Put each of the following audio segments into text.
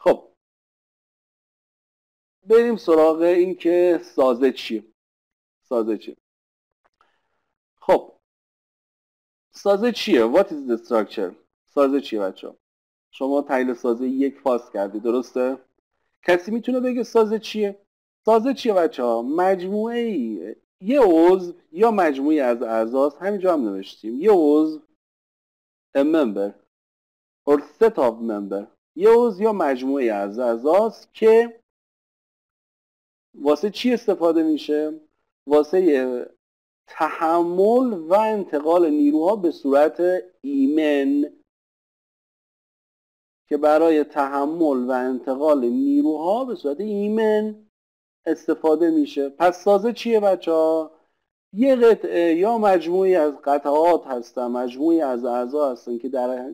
خب بریم سراغ این که سازه چیه. سازه چیه؟ خب سازه چیه؟ What is the structure؟ سازه چیه بچه؟ شما تحلیل سازه یک فاز کردی، درسته؟ کسی میتونه بگه سازه چیه؟ سازه چیه بچه ها؟ مجموعه ای، یه عضو یا مجموعی از اعضاست، همینجا هم نوشتیم، یه عضو a member or set of member، یه عضو یا مجموعه از اعضاست که واسه چی استفاده میشه؟ واسه تحمل و انتقال نیروها به صورت ایمن، که برای تحمل و انتقال نیروها به صورت ایمن استفاده میشه. پس سازه چیه بچه ها؟ یه قطعه یا مجموعی از قطعات هستن، مجموعی از اعضا هستن که در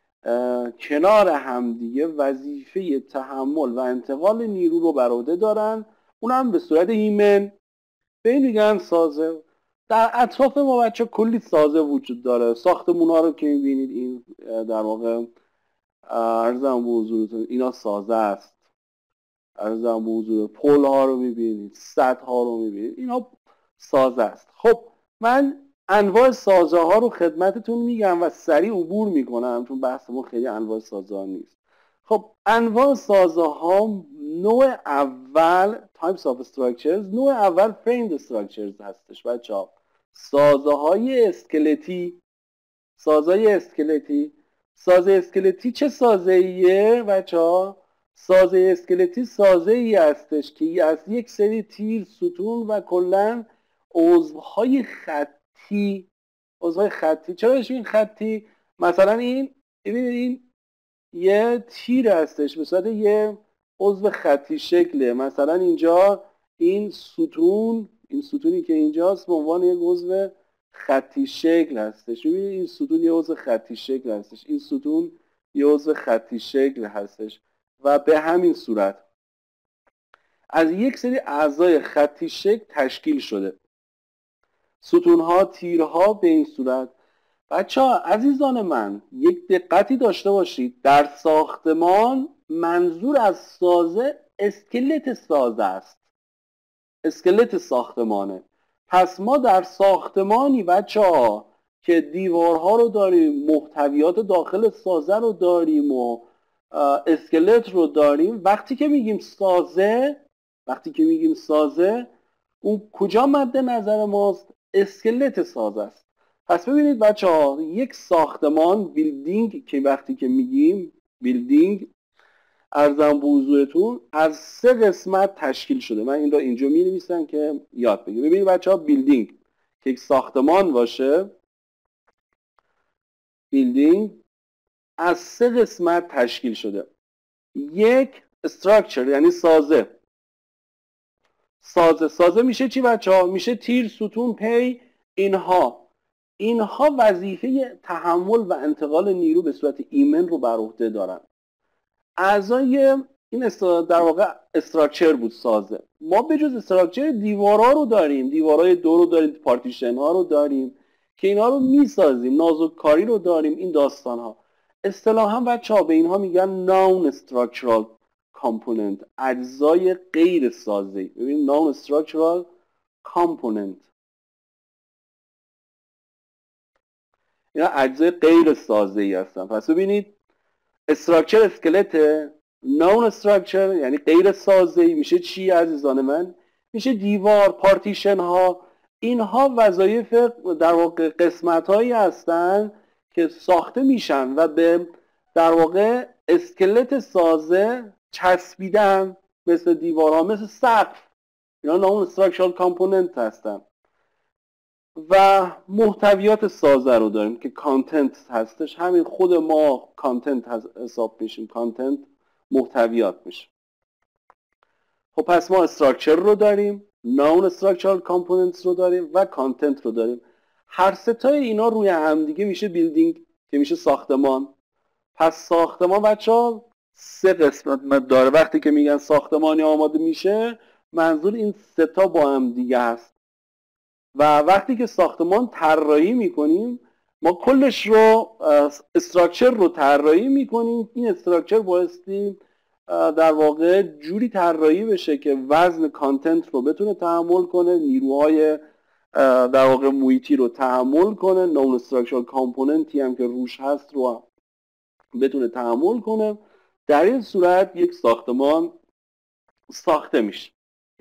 کنار همدیگه وظیفه تحمل و انتقال نیرو رو بر عهده دارن، اونم به صورت ایمن. به این میگن سازه. در اطراف ما بچه کلی سازه وجود داره. ساختمون ها رو که میبینید این در واقع عرضم به حضورتون اینا سازه است. عرضم به حضور پل ها رو میبینید، سد ها رو میبینید، اینا سازه است. خب من انواع سازه ها رو خدمتتون میگم و سریع عبور میکنم چون بحثمون خیلی انواع سازه ها نیست. خب انواع سازه ها، نوع اول types of structures، نوع اول framed structures هستش بچه ها. سازه های اسکلتی. سازه اسکلتی. سازه اسکلتی چه سازه ایه بچه ها؟ سازه اسکلتی سازه ای هستش که از یک سری تیر، ستون و کلن عضوهای خطی. عضوهای خطی. چرا بهش این خطی؟ مثلا این ببینید این یه تیر هستش به صورت یه عضو خطی شکله. مثلا اینجا این ستون، این ستونی که اینجاست به عنوان یک عضو خطی شکل هستش. ببینید این ستون یه عضو خطی شکل هستش، این ستون یه عضو خطی شکل هستش و به همین صورت از یک سری اعضای خطی شکل تشکیل شده. ستونها، تیرها به این صورت. بچه ها عزیزان من یک دقتی داشته باشید، در ساختمان منظور از سازه اسکلت سازه است. اسکلت ساختمانه. پس ما در ساختمانی بچه ها که دیوارها رو داریم، محتویات داخل سازه رو داریم و اسکلت رو داریم، وقتی که میگیم سازه اون کجا مد نظر ماست؟ اسکلت سازه است. پس ببینید بچه ها یک ساختمان بیلدینگ که وقتی که میگیم بیلدینگ ارزم به حضورتون از 3 قسمت تشکیل شده. من این را اینجا می نویسم که یاد بگیرید. ببینید بچه ها بیلدینگ که یک ساختمان باشه، بیلدینگ از 3 قسمت تشکیل شده. یک استراکچر یعنی سازه. سازه میشه چی بچه ها؟ میشه تیر، ستون، پی. اینها وظیفه تحمل و انتقال نیرو به صورت ایمن رو بر عهده دارن. اعضای این در واقع استراکچر بود سازه. ما به جز استراکچر دیوارها رو داریم، دیوارهای دو رو داریم، پارتیشن ها رو داریم که اینا رو میسازیم، نازک کاری رو داریم، این داستان ها. اصطلاحاً بچه‌ها به اینها میگن نان استراکچرال کامپوننت، اجزای غیر سازه‌ای. ببین نان استراکچرال کامپوننت، اینا اجزای غیر سازه‌ای هستن. پس ببینید استراکچر اسکلت، نون استراکچر یعنی غیر سازه‌ای میشه چی عزیزان من؟ میشه دیوار، پارتیشن ها. اینها وظایف در واقع قسمت هایی هستن که ساخته میشن و به در واقع اسکلت سازه چسبیدن، مثل دیوارها، مثل سقف. اینا نون استراکچرال کامپوننت هستن. و محتویات سازه رو داریم که کانتنت هستش. همین خود ما کانتنت حساب میشیم. کانتنت محتویات میشه. خب پس ما استراکچر رو داریم، نون استراکچرال کامپوننتس رو داریم و کانتنت رو داریم. هر ستای اینا روی هم دیگه میشه بیلدینگ که میشه ساختمان. پس ساختمان بچه‌ها 3 قسمت داره. وقتی که میگن ساختمانی آماده میشه منظور این 3 تا با هم دیگه هست. و وقتی که ساختمان طراحی میکنیم ما کلش رو استراکچر رو طراحی میکنیم. این استراکچر بایستی در واقع جوری طراحی بشه که وزن کانتنت رو بتونه تحمل کنه، نیروهای در واقع محیطی رو تحمل کنه، نون استراکچرال کامپوننتی هم که روش هست رو بتونه تحمل کنه. در این صورت یک ساختمان ساخته میشه.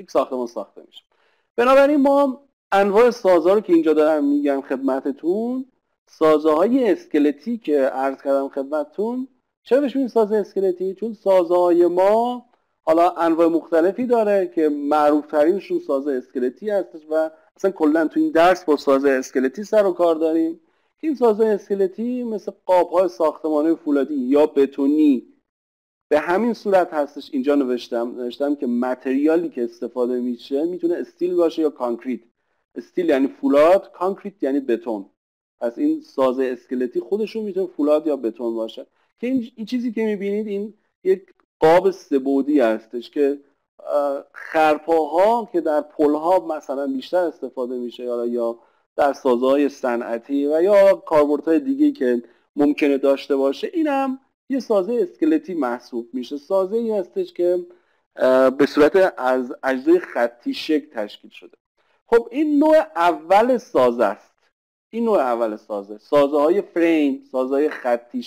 بنابراین ما انواع سازها رو که اینجا دارم میگم خدمتتون، سازهای اسکلتی که عرض کردم خدمتتون. چرا بهش میگیم ساز اسکلتی؟ چون سازهای ما حالا انواع مختلفی داره که معروف ترینشون ساز اسکلتی هستش و اصلا کلا تو این درس با ساز اسکلتی سر و کار داریم. این ساز اسکلتی مثل قاب‌های ساختمانی فولادی یا بتونی به همین صورت هستش. اینجا نوشتم که متریالی که استفاده میشه میتونه استیل باشه یا کانکریت. استیل یعنی فولاد، کانکریت یعنی بتون. پس این ساز اسکلتی خودشون میتونه فولاد یا بتون باشه. که این چیزی که میبینید این یک قاب سه‌بعدی هستش که خرپاها که در پلها مثلا بیشتر استفاده میشه یا در سازهای صنعتی و یا کاربردهای دیگه که ممکنه داشته باشه، اینم یه سازه اسکلتی محسوب میشه. سازه ای هستش که به صورت از اجزای خطی شکل تشکیل شده. خب این نوع اول سازه است. سازه های فریم، سازه های خطی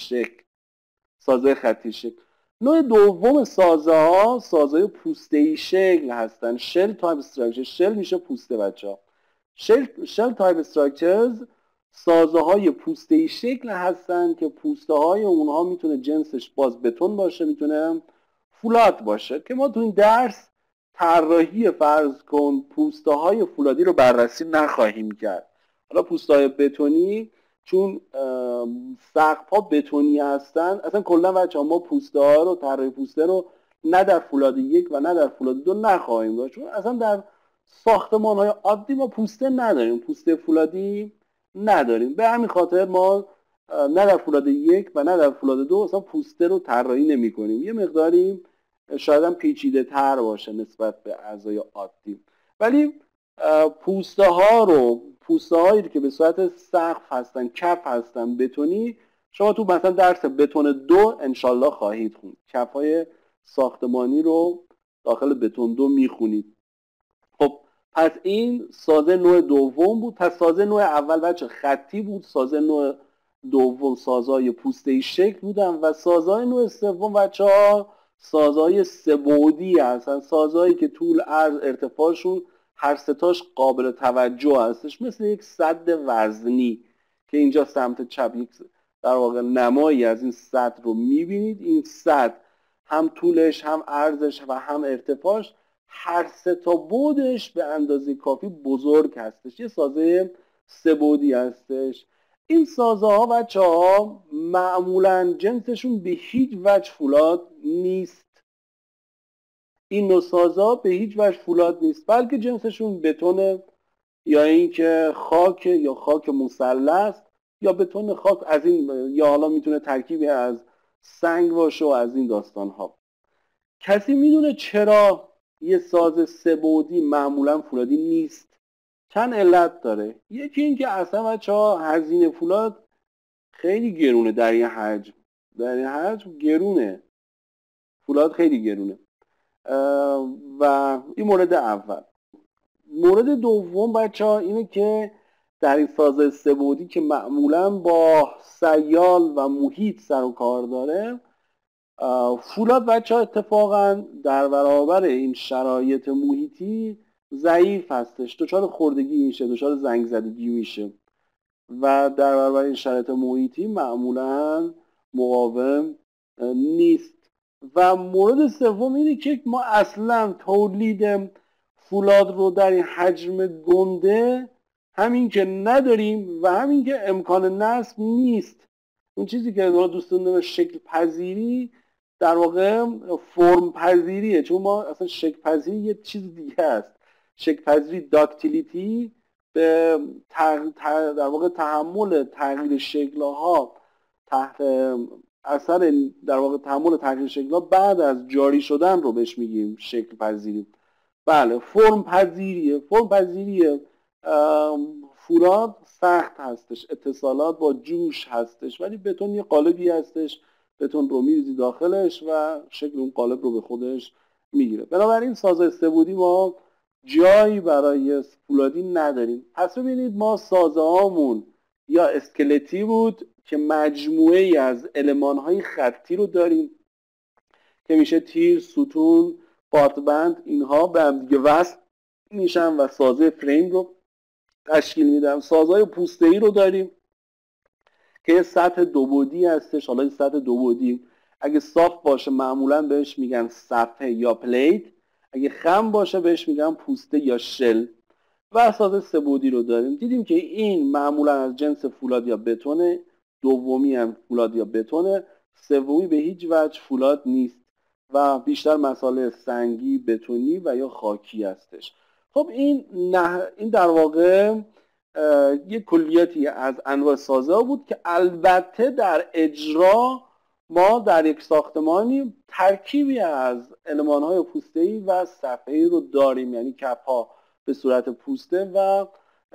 شکل. نوع دوم سازه ها سازه های پوسته‌ای شکل هستن. شل تایپ استراکچر. شل میشه پوسته بچه‌ها. شل تایپ استراکچرز سازه های پوسته‌ای شکل هستن که پوسته های اونها میتونه جنسش باز بتون باشه، میتونه فولاد باشه. که ما تو این درس طراحی فرض کن پوسته های فولادی رو بررسی نخواهیم کرد. حالا پوسته های بتونی چون سقف ها بتونی هستن، اصلا کلا بچه‌ها ما پوسته ها رو طراحی پوسته رو نه در فولاد 1 و نه در فولاد 2 نخواهیم داشت. چون اصلا در ساختمان های عادی ما پوسته نداریم، پوسته فولادی نداریم. به همین خاطر ما نه در فولاد 1 و نه در فولاد 2 اصلا پوسته رو طراحی نمی کنیم. یه مقداری شاید هم پیچیده تر باشه نسبت به اعضای عادی. ولی پوسته هایی که به صورت سقف هستن، کف هستن، بتونی، شما تو مثلا درس بتون 2 انشالله خواهید خوند. کف های ساختمانی رو داخل بتون 2 میخونید. خب پس این سازه نوع دوم بود. پس سازه نوع اول بچه خطی بود، سازه نوع دوم سازهای پوسته‌ای شکل بودن و سازهای نوع سوم بچه‌ها سازهای سه‌بعدی هستن. سازهایی که طول، عرض، ارتفاعشون هر ستاش قابل توجه هستش، مثل یک سد وزنی که اینجا سمت چپ یک در واقع نمایی از این سد رو میبینید. این سد هم طولش، هم عرضش و هم ارتفاعش هر سه تا بعدش به اندازه کافی بزرگ هستش. یه سازه سه‌بعدی هستش. این سازه ها بچه ها معمولا جنسشون به هیچ وجه فولاد نیست. این نوع سازه ها به هیچ وجه فولاد نیست، بلکه جنسشون بتونه یا اینکه خاک یا خاک مثلث یا بتون خاک از این، یا حالا میتونه ترکیبی از سنگ باشه و از این داستان ها. کسی میدونه چرا یه ساز سه‌بعدی معمولا فولادی نیست؟ چند علت داره. یکی این که اصلا بچه‌ها هزینه فولاد خیلی گرونه. در این حجم گرونه. فولاد خیلی گرونه. و این مورد اول. مورد دوم بچه‌ها اینه که در این ساز سه‌بعدی که معمولا با سیال و محیط سر و کار داره، فولاد بچه‌ها اتفاقا در برابر این شرایط محیطی ضعیف هستش، دچار خوردگی میشه، دچار زنگ زدگی میشه و در برابر این شرایط محیطی معمولا مقاوم نیست. و مورد سوم اینه که ما اصلا تولید فولاد رو در این حجم گنده همین که نداریم و همین که امکان نصب نیست. اون چیزی که دوستان دارن شکل پذیری در واقع فرم پذیریه، چون ما اصلا شکل پذیری یه چیز دیگه است. شکل پذیری داکتیلیتی به در واقع تحمل تغییر شکل‌ها تحت اثر در واقع تحمل تغییر شکل‌ها بعد از جاری شدن رو بهش میگیم شکل پذیری. بله، فرم پذیریه. فولاد سخت هستش، اتصالات با جوش هستش، ولی بتون یه قالبی هستش بتون رو میریزی داخلش و شکل اون قالب رو به خودش میگیره. بنابراین سازهای سه‌بعدی ما جایی برای فولادی نداریم. پس ببینید ما سازه هامون یا اسکلتی بود که مجموعه ای از المان‌های خطی رو داریم که میشه تیر، ستون، قاطبند، اینها به هم دیگه وصل میشن و سازه فریم رو تشکیل میدن. سازهای پوسته‌ای رو داریم که یه سطح دو بعدی هستش. حالا این سطح دو بعدی اگه صاف باشه معمولا بهش میگن صفحه یا پلیت، اگه خم باشه بهش میگن پوسته یا شل. و ساز سه بعدی رو داریم. دیدیم که این معمولا از جنس فولاد یا بتونه، دومی هم فولاد یا بتونه، سومی به هیچ وجه فولاد نیست و بیشتر مساله سنگی، بتونی و یا خاکی هستش. خب این در واقع یک کلیاتی از انواع سازه ها بود که البته در اجرا ما در یک ساختمانی ترکیبی از المان‌های پوسته‌ای و صفحه‌ای رو داریم، یعنی کف‌ها به صورت پوسته و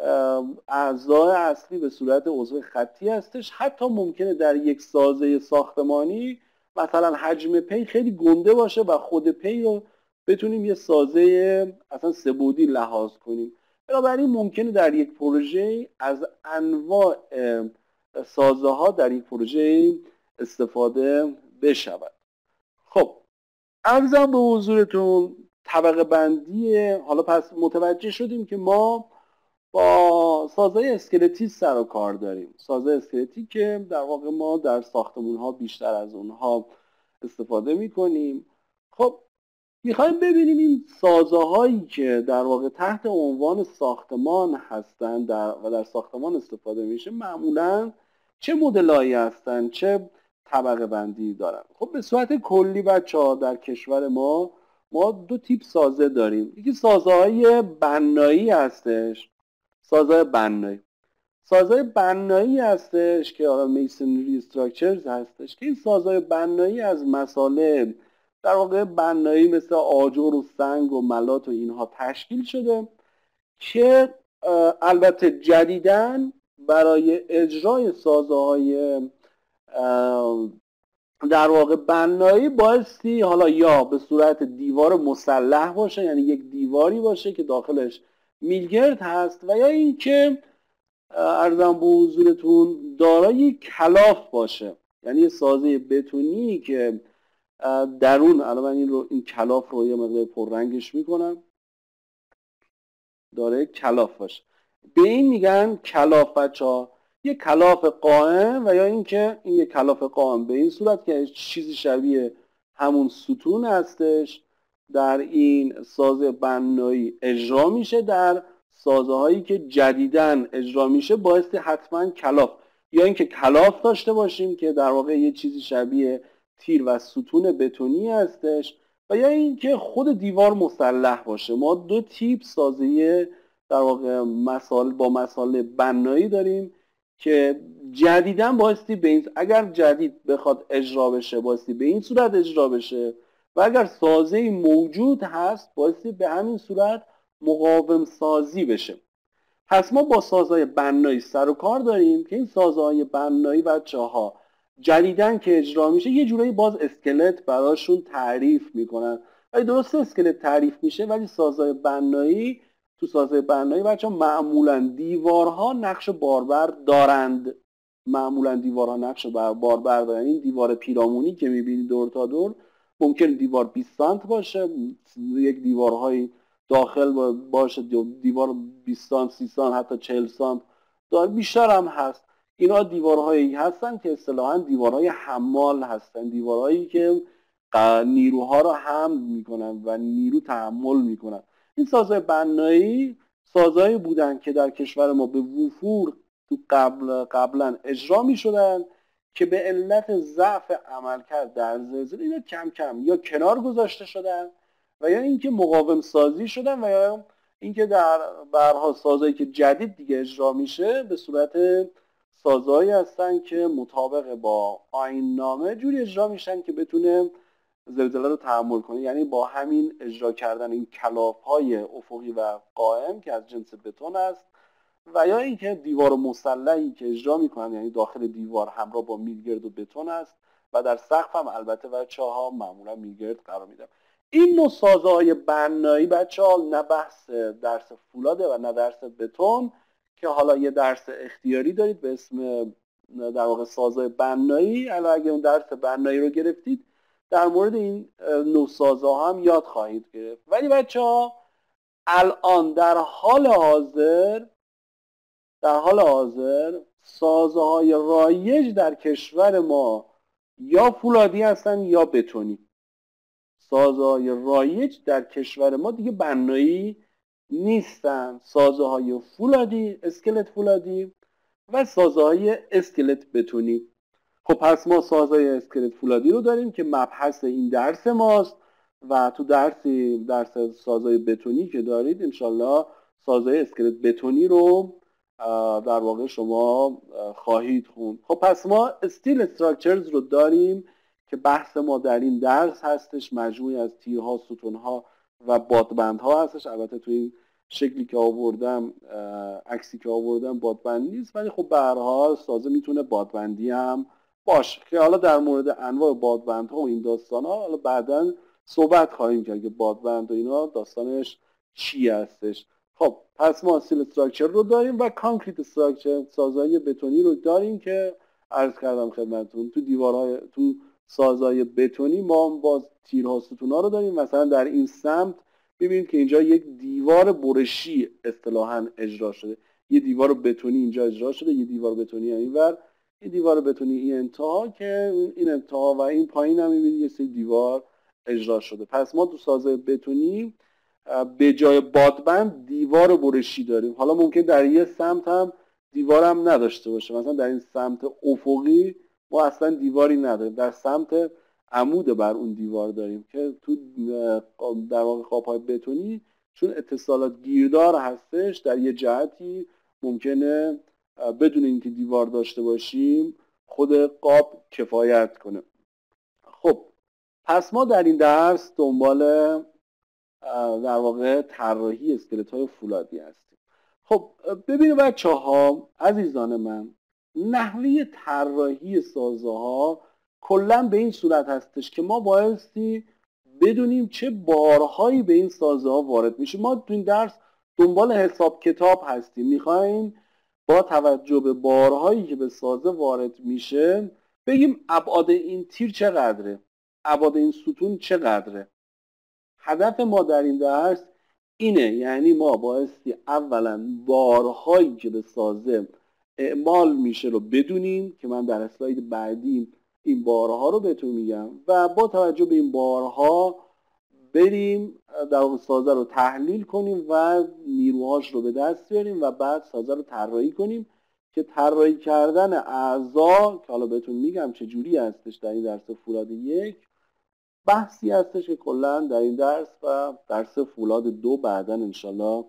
اعضای اصلی به صورت عضو خطی هستش. حتی ممکنه در یک سازه ساختمانی مثلا حجم پی خیلی گنده باشه و خود پی رو بتونیم یه سازه اصلا سه بعدی لحاظ کنیم. بنابراین ممکنه در یک پروژه از انواع سازه ها در یک پروژه استفاده بشود. خب عرضم به حضورتون طبقه بندی. حالا پس متوجه شدیم که ما با سازهای اسکلتی سر و کار داریم. سازهای اسکلتی که در واقع ما در ساختمون ها بیشتر از اونها استفاده میکنیم. خب میخوایم ببینیم این سازه هایی که در واقع تحت عنوان ساختمان هستند و در ساختمان استفاده میشه معمولا چه مدلایی هستند، چه طبقه بندی دارن. خب به صورت کلی بچه‌ها در کشور ما دو تیپ سازه داریم. یکی سازه های بنایی هستش. سازهای بنایی هستش که میسنری استراکچرز هستش که این سازهای بنایی از مساله در واقع بنایی مثل آجر و سنگ و ملات و اینها تشکیل شده که البته جدیداً برای اجرای سازهای در واقع بنایی بایستی حالا یا به صورت دیوار مسلح باشه، یعنی یک دیواری باشه که داخلش میلگرد هست، و یا اینکه عرضم به حضورتون دارای کلاف باشه، یعنی یه سازه بتونی که درون، الان من این کلاف رو یه مقدار پررنگش میکنم، دارای کلاف باشه. به این میگن کلاف بچه‌ها. یه کلاف قائم و یا اینکه این یه کلاف قائم به این صورت که چیزی شبیه همون ستون هستش در این سازه بنایی اجرا میشه. در سازه هایی که جدیداً اجرا میشه بایستی حتما کلاف یا اینکه کلاف داشته باشیم که در واقع یه چیزی شبیه تیر و ستون بتونی هستش، و یا اینکه خود دیوار مسلح باشه. ما دو تیپ سازه در واقع با مساله بنایی داریم که جدیداً بایستی به این، اگر جدید بخواد اجرا بشه بایستی به این صورت اجرا بشه و اگر سازه موجود هست بایستی به همین صورت مقاوم سازی بشه. پس ما با سازهای بنایی سر و کار داریم که این سازهای بنایی بچه‌ها جدیداً که اجرا میشه یه جورایی باز اسکلت براشون تعریف میکنن. ولی درسته اسکلت تعریف میشه ولی سازهای بنایی، تو سازهای بنایی بچه‌ها معمولاً دیوارها نقش باربر دارند. این دیوار پیرامونی که میبینید دور تا دور ممکن دیوار 20 سانت باشه، یک دیوارهای داخل باشه دیوار 20 سانت، 30 سانت، حتی 40 سانت بیشتر هم هست. اینا دیوارهایی هستن که اصطلاحاً دیوارهای حمال هستن، دیوارهایی که نیروها رو حمل میکنن و نیرو تحمل میکنن. این سازهای بنایی سازهایی بودن که در کشور ما به وفور تو قبلا اجرا میشدن که به علت ضعف عملکرد در زلزله اینا کم کم یا کنار گذاشته شدن و یا اینکه مقاوم سازی شدن و یا اینکه در برها سازهایی که جدید دیگه اجرا میشه به صورت سازهایی هستن که مطابق با آیین نامه جوری اجرا میشن که بتونه زلزله رو تحمل کنه. یعنی با همین اجرا کردن این کلاف‌های افقی و قائم که از جنس بتون است و یا اینکه دیوار مسلحی که اجرا میکنن، یعنی داخل دیوار همراه با میلگرد و بتون است و در سقف هم البته بچه‌ها معمولا میلگرد قرار میدم. این نوع سازه‌های بنایی بچه‌ها نه بحث درس فولاده و نه درس بتون که حالا یه درس اختیاری دارید به اسم در واقع سازهای بنایی. الان اگه اون درس بنایی رو گرفتید در مورد این نوع سازها هم یاد خواهید گرفت. ولی بچه‌ها الان در حال حاضر سازهای رایج در کشور ما یا فولادی هستن یا بتونی. سازهای رایج در کشور ما دیگه بنایی نیستن، سازهای فولادی، اسکلت فولادی و سازهای اسکلت بتونی. خب پس ما سازهای اسکلت فولادی رو داریم که مبحث این درس ماست و تو درس سازهای بتونی که دارید انشالله سازهای اسکلت بتونی رو در واقع شما خواهید خوند. خب پس ما استیل استراکچرز رو داریم که بحث ما در این درس هستش، مجموعی از تیرها، ستونها و بادبندها هستش. البته تو این شکلی که آوردم، عکسی که آوردم بادبند نیست، ولی خب به هر حال سازه میتونه بادبندی هم باشه که حالا در مورد انواع بادبندها و این داستانها حالا بعداً صحبت خواهیم کرد که بادبند و اینا داستانش چی هستش. خب پس ما استیل استراکچر رو داریم و کانکریت استراکچر، سازهای بتونی رو داریم که عرض کردم خدمتتون تو سازهای بتونی ما باز تیرها ستونها رو داریم. مثلا در این سمت ببینید که اینجا یک دیوار برشی اصطلاحاً اجرا شده، یه دیوار بتونی اینجا اجرا شده، یه دیوار بتونی اینور، این دیوار بتونی این انتها که این انتها و این پایین هم می‌بینید یه سری دیوار اجرا شده. پس ما تو سازهای بتونی به جای بادبند دیوار برشی داریم. حالا ممکن در یه سمت هم دیوار هم نداشته باشه، مثلا در این سمت افقی ما اصلا دیواری نداریم، در سمت عمود بر اون دیوار داریم که تو در واقع قاب‌های بتونی چون اتصالات گیردار هستش در یه جهتی ممکنه بدون اینکه دیوار داشته باشیم خود قاب کفایت کنه. خب پس ما در این درس دنبال در واقع طراحی اسکلت‌های فولادی هستیم. خب ببینید بچه‌ها عزیزان من، نحوه طراحی سازه‌ها کلا به این صورت هستش که ما بایستی بدونیم چه بارهایی به این سازه‌ها وارد میشه. ما تو این درس دنبال حساب کتاب هستیم، میخوایم با توجه به بارهایی که به سازه وارد میشه بگیم ابعاد این تیر چقدره، ابعاد این ستون چقدره. هدف ما در این درس اینه، یعنی ما بایستی اولا بارهایی که به سازه اعمال میشه رو بدونیم که من در اسلاید بعدی این بارها رو بهتون میگم و با توجه به این بارها بریم در واقع سازه رو تحلیل کنیم و نیروهاش رو به دست بیاریم و بعد سازه رو طراحی کنیم که طراحی کردن اعضا که حالا بهتون میگم چه جوری هستش در این درس فولاد 1 بحثی هستش که کلا در این درس و درس فولاد 2 بعداً انشالله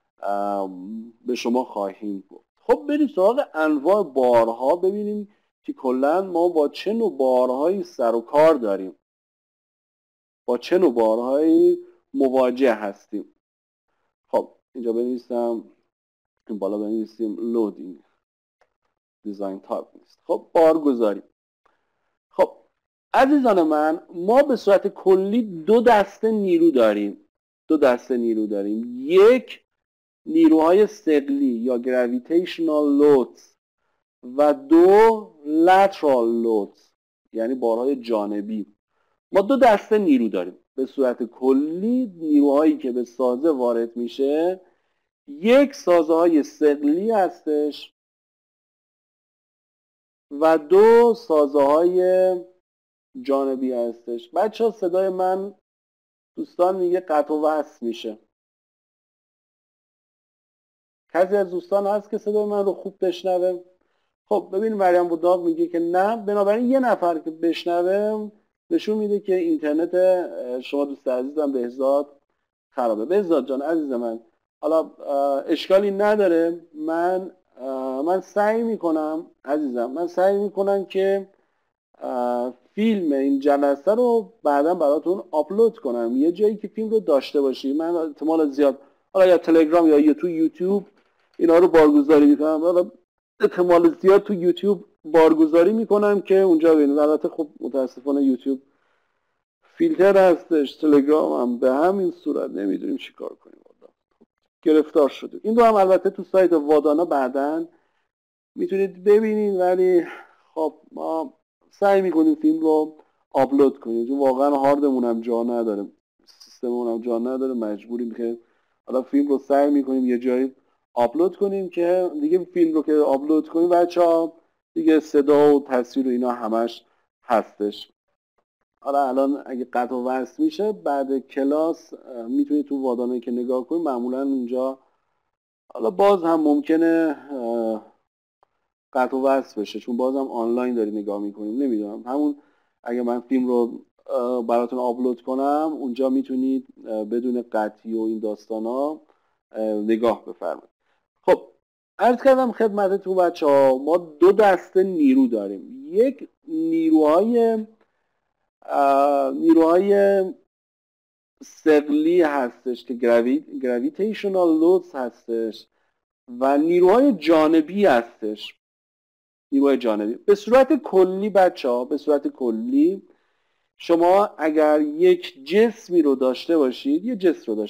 به شما خواهیم گفت. خب بریم سراغ انواع بارها ببینیم که کلا ما با چه نوع بارهایی سر و کار داریم، با چه نوع بارهایی مواجه هستیم. خب اینجا بنویسم، این بالا بنویسیم لودینگ دیزاین تایپ نیست. خب بارگذاری. خب عزیزان من، ما به صورت کلی دو دسته نیرو داریم. یک نیروهای ثقلی یا گراویتیشنال لودز و دو لترال لودز یعنی بارهای جانبی. ما دو دسته نیرو داریم به صورت کلی. نیروهایی که به سازه وارد میشه یک سازه های ثقلی هستش و دو سازه های جانبی هستش. بچه ها صدای من دوستان میگه قطع و وصل میشه. کسی از دوستان هست که صدای من رو خوب بشنوه؟ خب ببین مریم بوداغ میگه که نه، بنابراین یه نفر که بشنوه نشون میده که اینترنت شما دوست عزیزم بهزاد خرابه. بهزاد جان عزیز من، حالا اشکالی نداره، من سعی میکنم عزیزم، من سعی میکنم که فیلم این جلسه رو بعدا براتون آپلود کنم یه جایی که فیلم رو داشته باشی. من احتمال زیاد حالا یا تلگرام یا تو یوتیوب اینا رو بارگذاری میکنم. حالا احتمال زیاد تو یوتیوب بارگذاری میکنم که اونجا ببینید. البته خب متاسفانه یوتیوب فیلتر هستش، تلگرام هم به همین صورت، نمیدونیم چی کار کنیم، گرفتار شده. این رو هم البته تو سایت وادانا بعداً میتونید ببینید، ولی خب ما سعی میکنیم فیلم رو آپلود کنیم چون واقعا هاردمون هم جا نداره، سیستممون هم جا نداره، مجبوریم که حالا فیلم رو سعی میکنیم یه جایی آپلود کنیم که دیگه فیلم رو که آپلود کنیم بچه‌ها دیگه صدا و تصویر و اینا همش هستش. حالا الان اگه قطع و وصل میشه بعد کلاس میتونید تو وادانه که نگاه کنید، معمولا اونجا حالا باز هم ممکنه قطع و وصل بشه چون باز هم آنلاین داری نگاه میکنیم، نمیدونم. همون اگه من فیلم رو براتون آپلود کنم اونجا میتونید بدون قطعی و این داستانا نگاه بفرمایید. خب عرض کردم خدمتتون بچه‌ها ما دو دسته نیرو داریم. یک نیروهای ثقلی هستش که گراویتیشنال لودز هستش و نیروهای جانبی هستش. نیروهای جانبی به صورت کلی بچه‌ها، به صورت کلی شما اگر یک جسمی رو داشته باشید، یک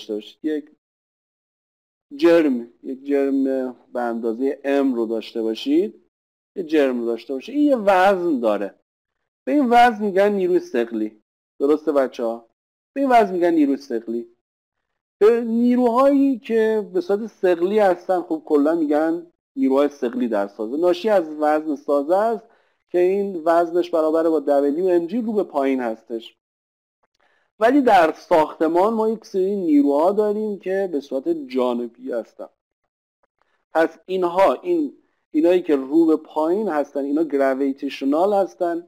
جرم به اندازه M رو داشته باشید، یک جرم رو داشته باشید، این یه وزن داره، به این وزن میگن نیروی ثقلی. درسته بچه‌ها؟ به این وزن میگن نیروی ثقلی. به نیروهایی که به صورت ثقلی هستن خب کلا میگن نیروهای ثقلی در سازه، ناشی از وزن سازه است که این وزنش برابر با WMG رو به پایین هستش. ولی در ساختمان ما یک سری نیروها داریم که به صورت جانبی هستن. پس اینایی که رو به پایین هستن اینا گراویتیشنال هستن،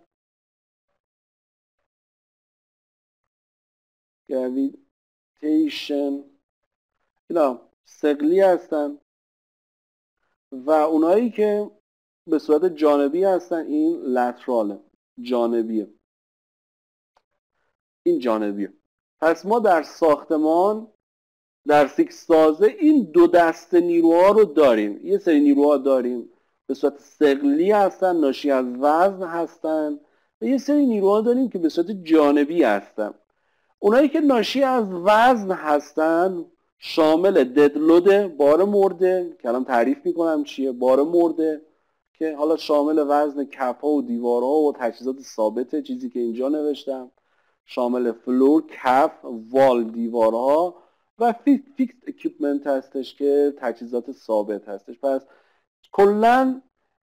گراویتیشن اینا ثقلی هستن و اونایی که به صورت جانبی هستن این لتراله، جانبیه، این جانبیه. پس ما در ساختمان در سیکس سازه این دو دسته نیروها رو داریم. یه سری نیروها داریم به صورت ثقلی هستن، ناشی از وزن هستن و یه سری نیروها داریم که به صورت جانبی هستن. اونایی که ناشی از وزن هستن شامل ددلود، بار مرده که الان تعریف میکنم چیه بار مرده، که حالا شامل وزن کف‌ها و دیوارها و تجهیزات ثابته، چیزی که اینجا نوشتم، شامل فلور، کف، وال، دیوارها و فیکس اکیپمنت هستش که تجهیزات ثابت هستش. پس کلا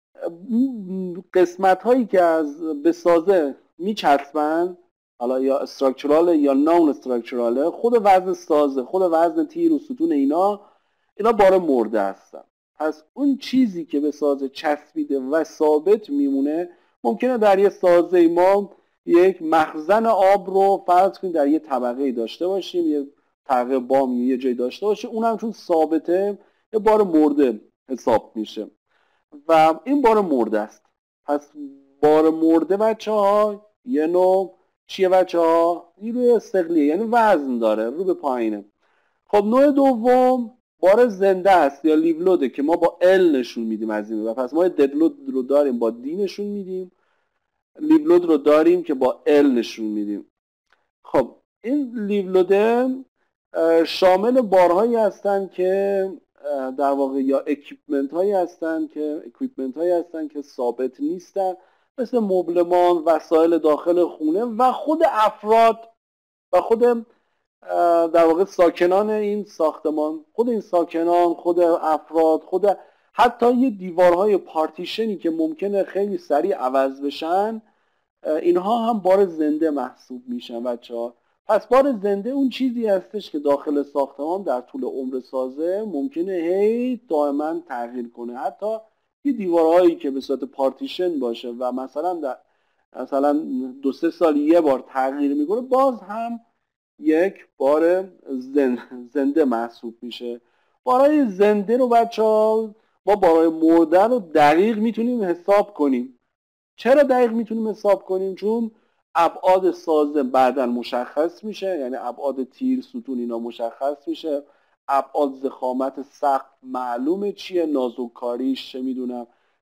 قسمت هایی که از به سازه میچسبن، حالا یا استراکچورال یا نان استراکچوراله، خود وزن سازه، خود وزن تیر و ستون اینا بار مرده هستن. پس اون چیزی که به سازه چسبیده و ثابت میمونه، ممکنه در یه سازه ما یک مخزن آب رو فرض کنید در یه طبقه داشته باشیم، یه طبقه بام یه جای داشته باشیم، اونم چون ثابته یه بار مرده حساب میشه و این بار مرده است. پس بار مرده بچه‌ها یه نوع چیه بچه‌ها؟ نیروی ثقلیه، یعنی وزن داره، رو به پایینه. خب نوع دوم بار زنده است یا لیولوده که ما با L نشون میدیم از این. و پس ما ددلود رو داریم با D نشون میدیم، لیولود رو داریم که با L نشون میدیم. خب این لیولوده شامل بارهایی هستن که در واقع یا اکیپمنت هایی هستن که ثابت نیستن، مثل مبلمان، وسایل داخل خونه و خود افراد و خود در واقع ساکنان این ساختمان، خود این ساکنان، خود افراد، خود حتی یه دیوارهای پارتیشنی که ممکنه خیلی سریع عوض بشن، اینها هم بار زنده محسوب میشن بچه‌ها. پس بار زنده اون چیزی هستش که داخل ساختمان در طول عمر سازه ممکنه هی دائما تغییر کنه. حتی یه دیوارهایی که به صورت پارتیشن باشه و مثلا 2-3 سال یه بار تغییر میکنه، باز هم یک بار زنده محسوب میشه. بارهای زنده رو بچه‌ها ما بارهای مرده رو دقیق میتونیم حساب کنیم. چرا دقیق میتونیم حساب کنیم؟ چون ابعاد سازه بعداً مشخص میشه، یعنی ابعاد تیر، ستون اینا مشخص میشه، ابعاد ضخامت سقف معلومه چیه، نازکاریش چه میدونم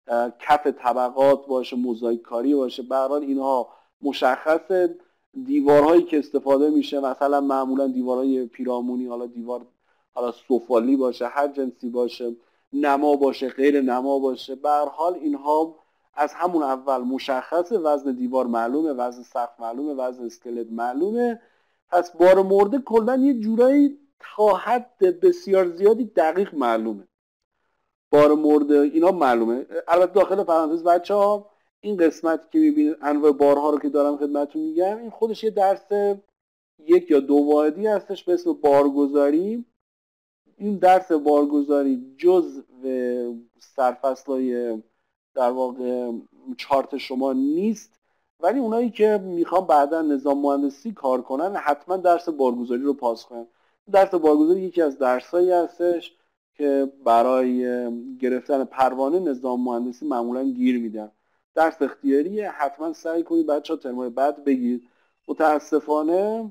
کف طبقات باشه، موزاییک کاری باشه. به هر حال اینها مشخصه. دیوارهایی که استفاده میشه مثلا معمولا دیوارهای پیرامونی، حالا دیوار حالا سفالی باشه، هر جنسی باشه، نما باشه، غیر نما باشه، به هر حال اینها از همون اول مشخصه. وزن دیوار معلومه، وزن سقف معلومه، وزن اسکلت معلومه. پس بار مرده کلا یه جورایی تا حد بسیار زیادی دقیق معلومه. بار مرده اینا معلومه. البته داخل پرانتز بچه‌ها این قسمتی که می‌بینید انواع بارها رو که دارم خدمتتون میگم، این خودش یه درس 1 یا 2 واحدی هستش به اسم بارگذاری. این درس بارگذاری جزء سرفصلای در واقع چارت شما نیست، ولی اونایی که میخوان بعدا نظام مهندسی کار کنن حتما درس بارگذاری رو پاس کنن. درس بارگذاری یکی از درسایی هستش که برای گرفتن پروانه نظام مهندسی معمولا گیر میدن. درس اختیاریه، حتما سعی کنید بچه‌ها ترمای بعد بگید. متاسفانه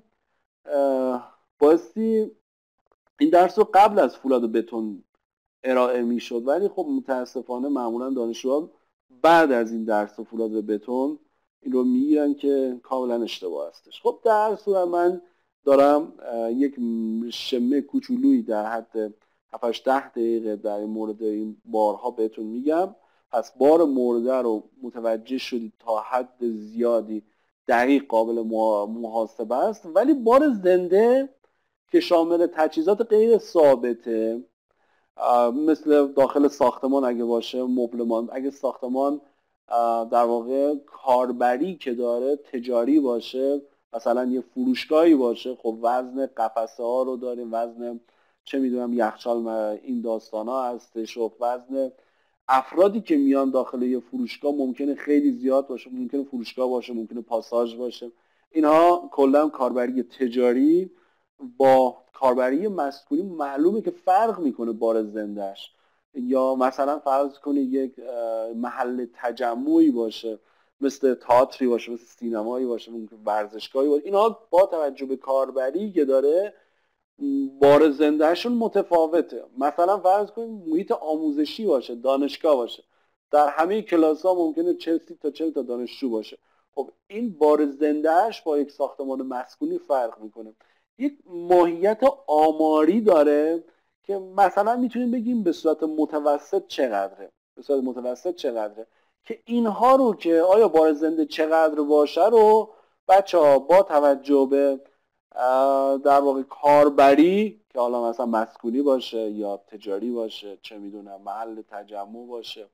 بایستی این درس رو قبل از فولاد بتون ارائه میشد، ولی خب متاسفانه معمولا دانشجوها بعد از این درس فولاد بتون این رو میگیرن که کاملا اشتباه هستش. خب در صورت من دارم یک شمه کوچولویی در حد 7-8 دقیقه در مورد این بارها بهتون میگم. پس بار مرده رو متوجه شدید تا حد زیادی دقیق قابل محاسبه است، ولی بار زنده که شامل تجهیزات غیر ثابته مثل داخل ساختمان اگه باشه، مبلمان، اگه ساختمان در واقع کاربری که داره تجاری باشه، مثلا یه فروشگاهی باشه، خب وزن قفسه ها رو داریم، وزن چه میدونم یخچال، این داستان ها هستش، و وزن افرادی که میان داخل یه فروشگاه ممکنه خیلی زیاد باشه، ممکنه فروشگاه باشه، ممکنه پاساژ باشه. اینها کلا کاربری تجاری با کاربری مسکونی معلومه که فرق میکنه بار زندهش. یا مثلا فرض کنید یک محل تجمعی باشه، مثل تئاتری باشه، مثل سینمایی باشه، ممکن ورزشگاهی باشه، اینها با توجه به کاربری که داره بار زندهشون متفاوته. مثلا فرض کنید محیط آموزشی باشه، دانشگاه باشه، در همه کلاس ها ممکنه 40 تا دانشجو باشه، خب این بار زندهش با یک ساختمان مسکونی فرق میکنه. یک ماهیت آماری داره که مثلا میتونیم بگیم به صورت متوسط چقدره، به صورت متوسط چقدره، که اینها رو که آیا بار زنده چقدر باشه رو بچه‌ها با توجه به در واقع کاربری که حالا مثلا مسکونی باشه یا تجاری باشه، چه میدونم محل تجمع باشه،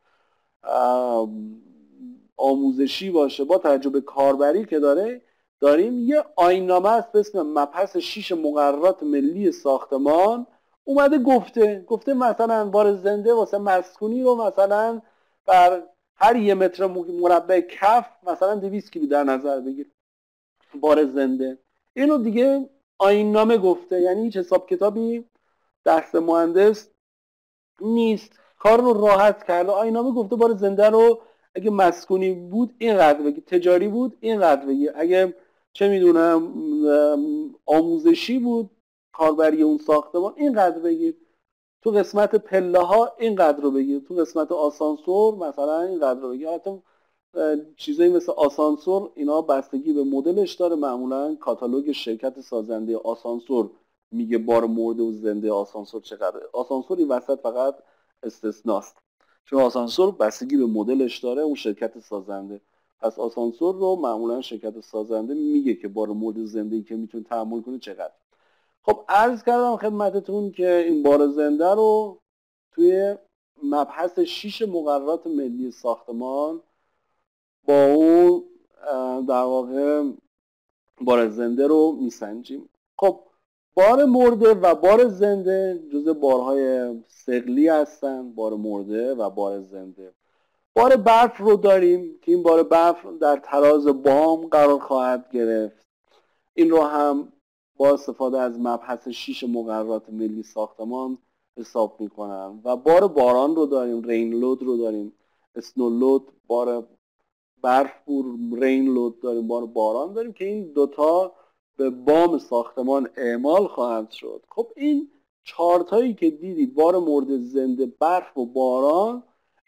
آموزشی باشه، با توجه به کاربری که داریم یه آیین‌نامه است به اسم مبحث 6 مقررات ملی ساختمان اومده گفته مثلا بار زنده واسه مسکونی رو مثلا بر هر 1 متر مربع کف مثلا 200 کیلو در نظر بگیر بار زنده. اینو دیگه آیین‌نامه گفته، یعنی هیچ حساب کتابی دست مهندس نیست، کار رو راحت کرده. آیین‌نامه گفته بار زنده رو اگه مسکونی بود اینقدر بگیر، تجاری بود اینقدر بگیر، اگه چه میدونم آموزشی بود کاربری اون ساختمان اینقدر بگیر، تو قسمت پله ها اینقدر رو بگیر، تو قسمت آسانسور مثلا اینقدر رو بگیر. البته چیزایی مثل آسانسور اینا بستگی به مدلش داره، معمولا کاتالوگ شرکت سازنده آسانسور میگه بار مرده و زنده آسانسور چقدره. آسانسور این وسط فقط استثناست، چون آسانسور بستگی به مدلش داره اون شرکت سازنده. پس آسانسور رو معمولا شرکت سازنده میگه که بار مرده زنده‌ای که میتونه تحمل کنه چقدر. خب عرض کردم خدمتتون که این بار زنده رو توی مبحث 6 مقررات ملی ساختمان با اون در واقع بار زنده رو میسنجیم. خب بار مرده و بار زنده جزء بارهای ثقلی هستن، بار مرده و بار زنده. بار برف رو داریم که این بار برف در تراز بام قرار خواهد گرفت. این رو هم با استفاده از مبحث 6 مقررات ملی ساختمان حساب میکنن. و بار باران رو داریم، رین لود رو داریم، اسنو لود بار برف بود، رین لود داریم، بار باران داریم که این دوتا به بام ساختمان اعمال خواهند شد. خب این چارت هایی که دیدید بار مورد زنده، برف و باران،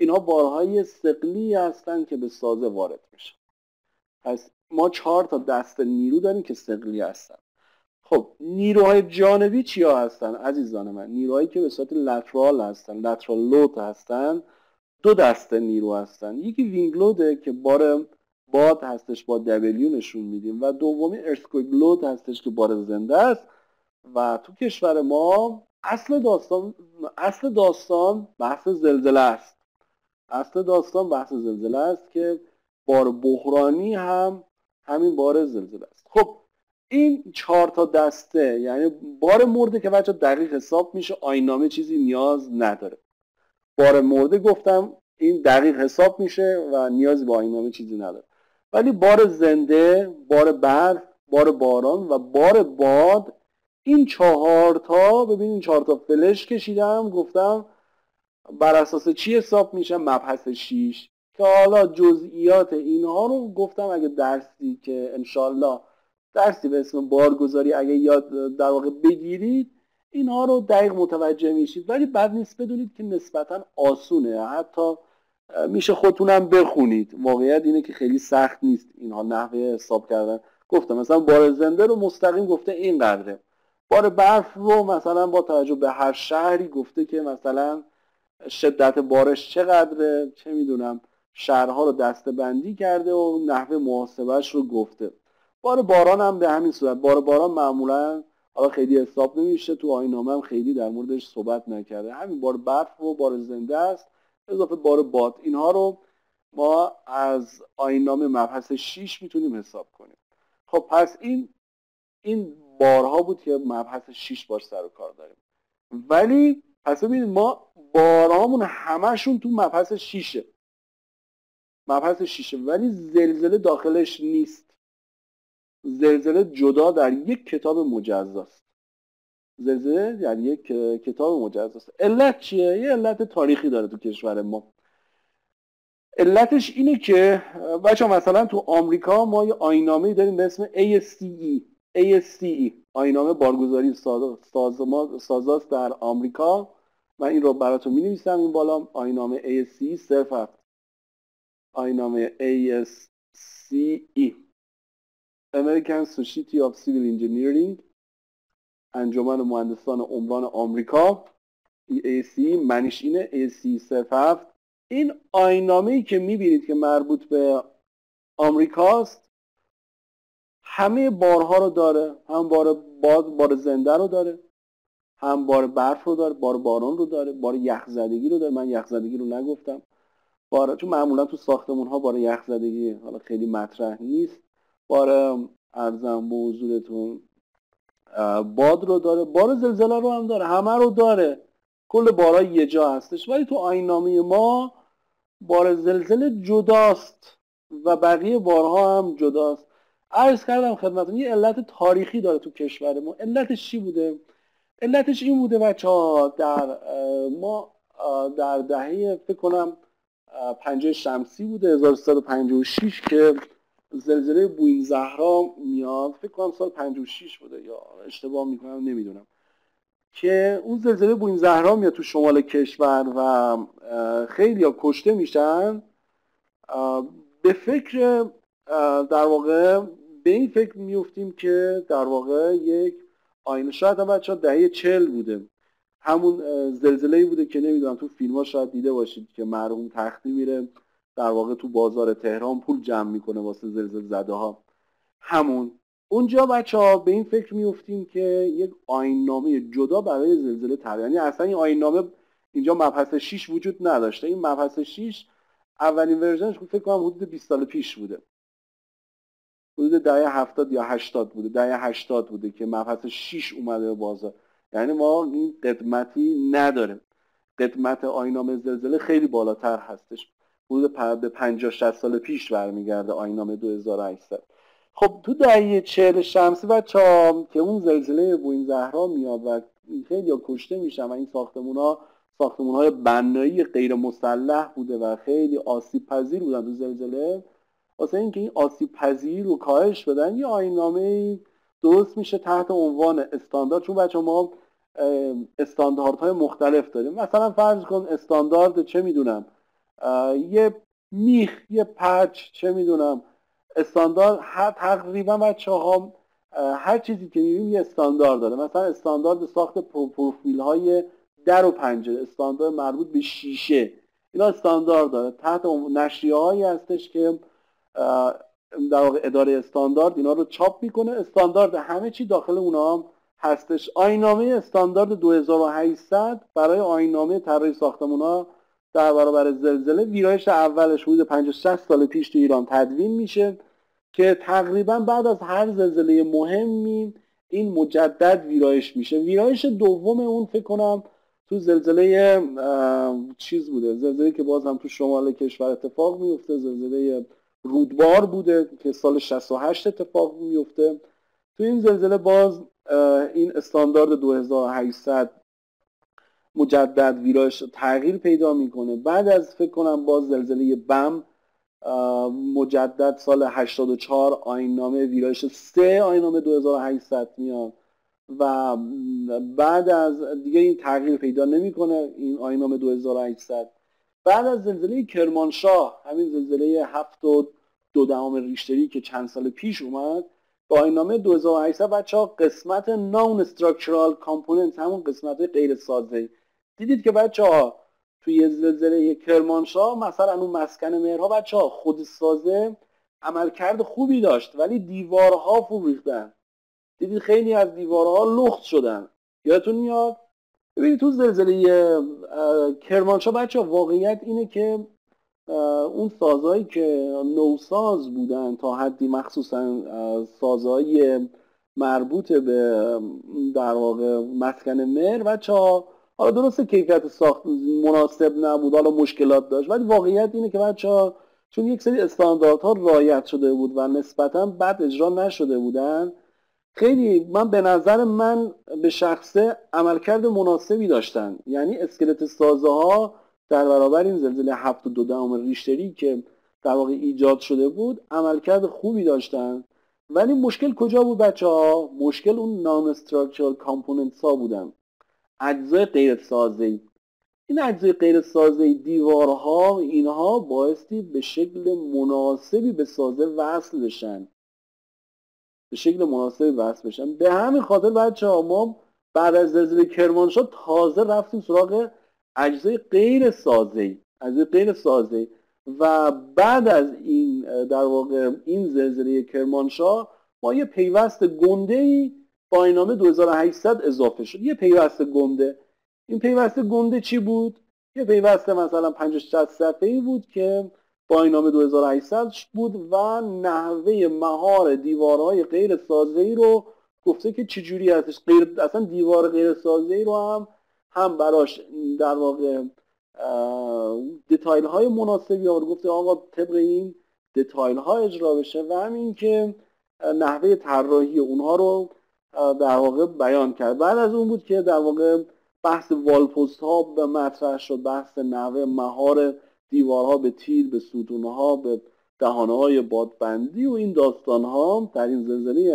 اینها بارهای ثقلی هستن که به سازه وارد میشن. پس ما 4 تا دسته نیرو داریم که ثقلی هستن. خب نیروهای جانبی چیا هستن عزیزان من؟ نیروهایی که به صورت لترال هستن، لترال لود هستن. 2 دسته نیرو هستن. یکی وینگ لوده که بار باد هستش با دبلیو نشون میدیم و دومی ارثکوئک لود هستش که بار زنده است. و تو کشور ما اصل داستان بحث زلزله است. اصل داستان بحث زلزله است که بار بحرانی هم همین بار زلزله است. خب این 4 تا دسته یعنی بار مرده که بچه دقیق حساب میشه، آیین‌نامه چیزی نیاز نداره. بار مرده گفتم این دقیق حساب میشه و نیازی به آیین‌نامه چیزی نداره. ولی بار زنده، بار برف، بار باران و بار باد، این 4 تا ببینید 4 تا فلش کشیدم، گفتم بر اساس چی حساب میشه؟ مبحث 6 که حالا جزئیات اینها رو گفتم اگه درسی که انشالله درسی به اسم بارگذاری اگه یاد در واقع بگیرید اینها رو دقیق متوجه میشید. ولی بد نیست بدونید که نسبتا آسونه، حتی میشه خودتونم بخونید. واقعیت اینه که خیلی سخت نیست اینها نحوه حساب کردن. گفتم مثلا بار زنده رو مستقیم گفته این قدره، بار برف رو مثلا با توجه به هر شهری گفته که مثلا شدت بارش چقدره، چه میدونم شهرها رو دسته بندی کرده و نحوه محاسبهش رو گفته. بار باران هم به همین صورت. بار باران معمولا حالا خیلی حساب نمیشه، تو آیین‌نامه هم خیلی در موردش صحبت نکرده. همین بار برف و بار زنده است اضافه بار باد. اینها رو ما از آیین‌نامه مبحث 6 میتونیم حساب کنیم. خب پس این بارها بود که مبحث 6 باش سر و کار داریم. ولی پس ببینید ما بارهامون همشون تو مبحث 6، مبحث 6، ولی زلزله داخلش نیست. زلزله جدا در یک کتاب مجزاست. زلزله در یک کتاب مجزاست. علت چیه؟ یه علت تاریخی داره تو کشور ما. علتش اینه که بچه مثلا تو آمریکا ما یه آیین‌نامه‌ای داریم به اسم ASCE آیین‌نامه بارگذاری سازاست در آمریکا. من این رو براتون می‌نویسم این بالا. آیین‌نامه ASCE صرف آیین‌نامه ASCE American Society of Civil Engineering، انجمن مهندسان عمران آمریکا. ASCE معنیش اینه، ASCE صرف 7. این آیین‌نامه‌ای که می‌بینید که مربوط به آمریکاست همه بارها رو داره. هم بار باد، بار زنده رو داره، هم بار برف رو داره، بار باران رو داره، بار یخزدگی رو داره. من یخزدگی رو نگفتم. چون معمولا تو ساختمون ها بار یخزدگی حالا خیلی مطرح نیست. بار ارزم به حضورتون باد رو داره، بار زلزله رو هم داره، همه رو داره. کل بارها یه جا هستش. ولی تو آیین‌نامه ما بار زلزله جداست و بقیه بارها هم جداست. عرض کردم خدمتتون یه علت تاریخی داره تو کشور ما. علتش چی بوده؟ علتش این بوده بچه‌ها، ما در دهه فکر کنم 50 شمسی بوده 1356 که زلزله بوین زهرا میاد. فکر کنم سال 56 بوده یا اشتباه میکنم نمیدونم، که اون زلزله بوین زهرا میاد تو شمال کشور و خیلی ها کشته میشن. به فکر در واقع به این فکر میفتیم که در واقع یک آینه، شاید هم بچه ها دهه 40 بوده، همون زلزله‌ای بوده که نمیدونم تو فیلم ها شاید دیده باشید که مرحوم تختی میره در واقع تو بازار تهران پول جمع میکنه واسه زلزله زده ها. همون اونجا بچه ها به این فکر میفتیم که یک آیین‌نامه جدا برای زلزله طراحی، یعنی اصلا این آیین‌نامه اینجا مبحث 6 وجود نداشته. این مبحث 6 اولین ورژنش فکر کنم حدود 20 سال پیش بوده، حدود دهه 70 یا 80 بوده، دهه 80 بوده که مبحث 6 اومده به بازار. یعنی ما این قدمتی نداره. قدمت آیین‌نامه زلزله خیلی بالاتر هستش، حدود به 50 60 سال پیش برمیگرده آیین‌نامه 2800. خب تو دهه 40 شمسی بچه‌ها که اون زلزله بوین زهرا میاد و خیلی کشته میشن و این ساختمون‌های بنایی غیر مسلح بوده و خیلی آسیب پذیر بودن تو زلزله. واسه اینکه این آسیب پذیری رو کاهش بدن یه آیین‌نامه درست میشه تحت عنوان استاندارد. چون بچه ما استانداردهای مختلف داریم. مثلا فرض کن استاندارد چه میدونم یه میخ، یه پچ، چه میدونم استاندارد، تقریبا بچه ها هر چیزی که میبینیم یه استاندارد داره. مثلا استاندارد ساخت پروفیل های در و پنجره، استاندارد مربوط به شیشه، اینا استاندارد داره. تحت نشریه هایی هستش که در واقع اداره استاندارد اینا رو چاپ میکنه. استاندارد همه چی داخل اونها هم هستش. آیین‌نامه استاندارد 2800 برای آیین‌نامه طراحی ساختمان‌ها در برابر زلزله، ویرایش اولش حدود 50-60 سال پیش تو ایران تدوین میشه که تقریبا بعد از هر زلزله مهمی این مجدد ویرایش میشه. ویرایش دوم اون فکر کنم تو زلزله چیز بوده، زلزله که باز هم تو شمال کشور اتفاق میفته، زلزله رودبار بوده که سال 68 اتفاق میفته. تو این زلزله باز این استاندارد 2800 مجدد ویرایش تغییر پیدا میکنه. بعد از فکر کنم باز زلزله بم مجدد سال 84 آیین‌نامه ویرایش 3 آیین‌نامه 2800 میاد و بعد از دیگه این تغییر پیدا نمیکنه این آیین‌نامه 2800. بعد از زلزله کرمانشاه، همین زلزله 7.2 ریشتری که چند سال پیش اومد، با آیین‌نامه 2800 بچه‌ها قسمت نان استراکچرال کامپوننت، همون قسمت غیر سازه، دیدید که بچه‌ها توی زلزله کرمانشاه مثلا اون مسکن مهرها بچه‌ها خودسازه عملکرد خوبی داشت ولی دیوارها فرو ریختن. دیدید خیلی از دیوارها لخت شدن، یادتون میاد؟ ببینید تو زلزله کرمانشاه بچه‌ها واقعیت اینه که اون سازهایی که نوساز بودن تا حدی، مخصوصا سازهای مربوط به در واقع مسکن مهر، بچه‌ها حالا درسته کیفیت ساخت مناسب نبود، حالا مشکلات داشت، ولی واقعیت اینه که بچه‌ها چون یک سری استانداردها رعایت شده بود و نسبتاً بد اجرا نشده بودن، خیلی به نظر من به شخصه عملکرد مناسبی داشتن. یعنی اسکلت سازه ها در برابر این زلزله 7.2 ریشتری که در واقع ایجاد شده بود عملکرد خوبی داشتن. ولی مشکل کجا بود بچه ها؟ مشکل اون نان استراکچرال کامپوننتس ها بودن، اجزای غیر سازه‌ای. این اجزای غیر سازه‌ای، دیوارها، اینها بایستی به شکل مناسبی به سازه وصل بشن، به شکل مناسبی وصل بشن. به همین خاطر بچه‌ها ما بعد از زلزله کرمانشاه تازه رفتیم سراغ اجزای غیر سازه‌ای، اجزای غیر سازه‌ای. و بعد از این در واقع این زلزله کرمانشاه ما یه پیوست گنده‌ای با آیین‌نامه 2800 اضافه شد. یه پیوست گنده. این پیوست گنده چی بود؟ یه پیوست مثلا 50-60 صفحه‌ای بود که با آیین‌نامه 2800 بود و نحوه مهار دیوارهای غیر سازه‌ای رو گفته که چجوری هستش. اصلا دیوار غیر سازه‌ای رو هم براش در واقع دیتایل های مناسبی آورد، گفته آقا طبق این دیتایل ها اجرا بشه و همین که نحوه طراحی اونها رو در واقع بیان کرد. بعد از اون بود که در واقع بحث والپست ها به مطرح شد، بحث نحوه مهار دیوارها به تیر، به ستونها، به دهانه های بادبندی و این داستان ها در این زلزله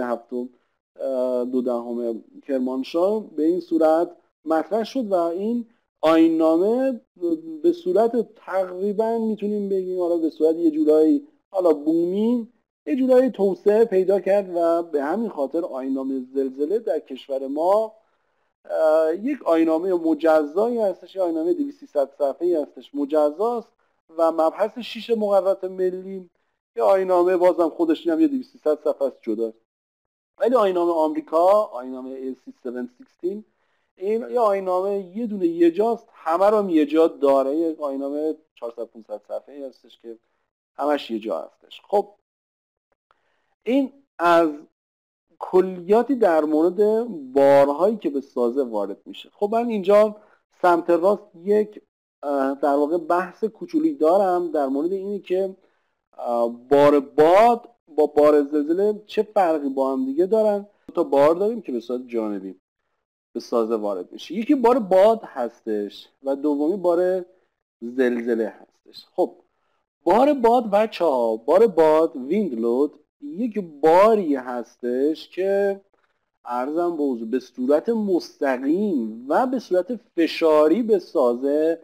7.2 کرمانشاه به این صورت مطرح شد. و این آیین‌نامه به صورت تقریبا میتونیم بگیم حالا به صورت یه جورایی حالا بومی یه جورایی توسعه پیدا کرد و به همین خاطر آیین‌نامه زلزله در کشور ما یک آیین‌نامه مجزایی هستش، یه آیین‌نامه 200-300 صفحه‌ای هستش، مجزاست و مبحث 6 مقررات ملی. یه آیین‌نامه بازم خودش هم یه 200-300 صفحه است جدا. ولی آیین‌نامه آمریکا، آیین‌نامه L0716، این یه آیین‌نامه یه دونه یه جاست، همه رو هم یه جا داره. یه آیین‌نامه 400-500 صفحه‌ای هستش که همش یه جا هستش. خب این از کلیاتی در مورد بارهایی که به سازه وارد میشه. خب من اینجا سمت راست یک در واقع بحث کوچولی دارم در مورد اینی که بار باد با بار زلزله چه فرقی با هم دیگه دارن. دو تا بار داریم که به صورت جانبی به سازه وارد میشه. یکی بار باد هستش و دومی بار زلزله هستش. خب بار باد بچه‌ها، بار باد ویند لود یک باری هستش که عرضم به حضور به صورت مستقیم و به صورت فشاری به سازه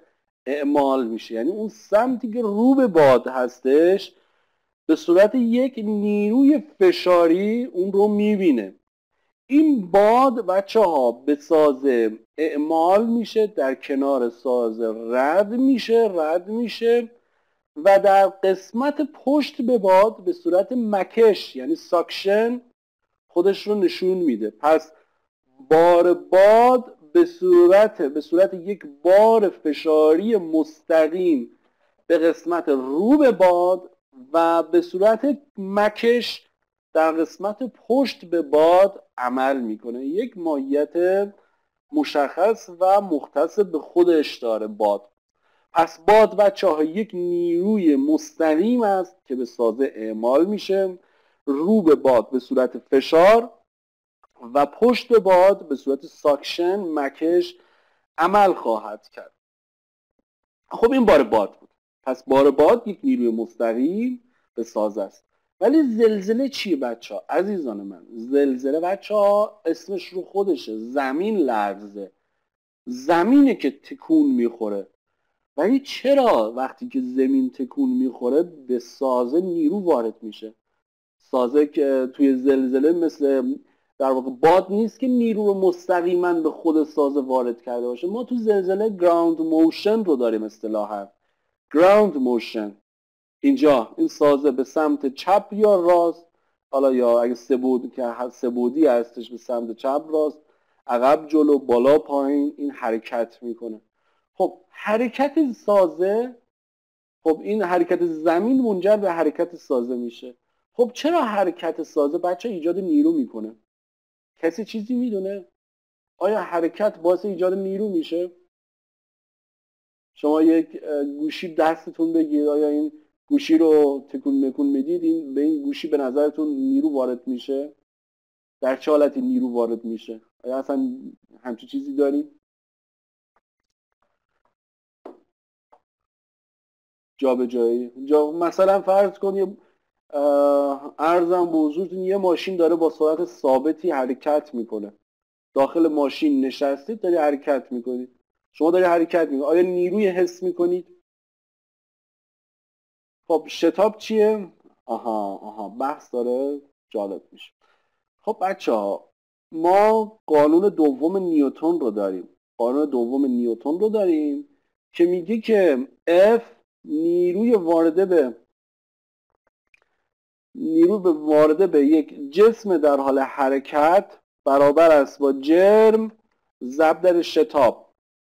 اعمال میشه، یعنی اون سمتی که رو به باد هستش به صورت یک نیروی فشاری اون رو میبینه. این باد بچه ها به سازه اعمال میشه، در کنار سازه رد میشه و در قسمت پشت به باد به صورت مکش یعنی ساکشن خودش رو نشون میده. پس بار باد به صورت یک بار فشاری مستقیم به قسمت رو به باد و به صورت مکش در قسمت پشت به باد عمل میکنه. یک ماهیت مشخص و مختص به خودش داره باد. پس باد بچه ها یک نیروی مستقیم است که به سازه اعمال میشه، رو به باد به صورت فشار و پشت به باد به صورت ساکشن مکش عمل خواهد کرد. خب این بار باد بود. پس بار باد یک نیروی مستقیم به سازه است. ولی زلزله چیه بچه ها؟ عزیزان من، زلزله بچه ها اسمش رو خودشه، زمین لرزه، زمینه که تکون میخوره. ولی چرا وقتی که زمین تکون میخوره به سازه نیرو وارد میشه؟ سازه که توی زلزله مثل در واقع باد نیست که نیرو رو مستقیما به خود سازه وارد کرده باشه. ما تو زلزله گراوند موشن رو داریم اصطلاحا. گراوند موشن اینجا این سازه به سمت چپ یا راست، حالا یا اگه سه‌بعدی هستش به سمت چپ راست، عقب جلو بالا پایین این حرکت میکنه. خب حرکت سازه، خب این حرکت زمین منجر به حرکت سازه میشه. خب چرا حرکت سازه بچه ایجاد نیرو میکنه؟ کسی چیزی میدونه؟ آیا حرکت باعث ایجاد نیرو میشه؟ شما یک گوشی دستتون بگیرید، آیا این گوشی رو تکون مکون میدید، این به این گوشی به نظرتون نیرو وارد میشه؟ در چه حالتی نیرو وارد میشه؟ آیا اصلا همچین چیزی داریم؟ جابجایی مثلا فرض کنید ارزم به حضورتون یه ماشین داره با سرعت ثابتی حرکت میکنه، داخل ماشین نشستید داری حرکت میکنید، شما داری حرکت میکنید، آیا نیروی حس میکنید؟ خب شتاب چیه؟ آها بحث داره جالب میشه. خب بچه ها ما قانون دوم نیوتن رو داریم، قانون دوم نیوتن رو داریم که میگه که F نیروی وارده به یک جسم در حال حرکت برابر است با جرم ضرب در شتاب.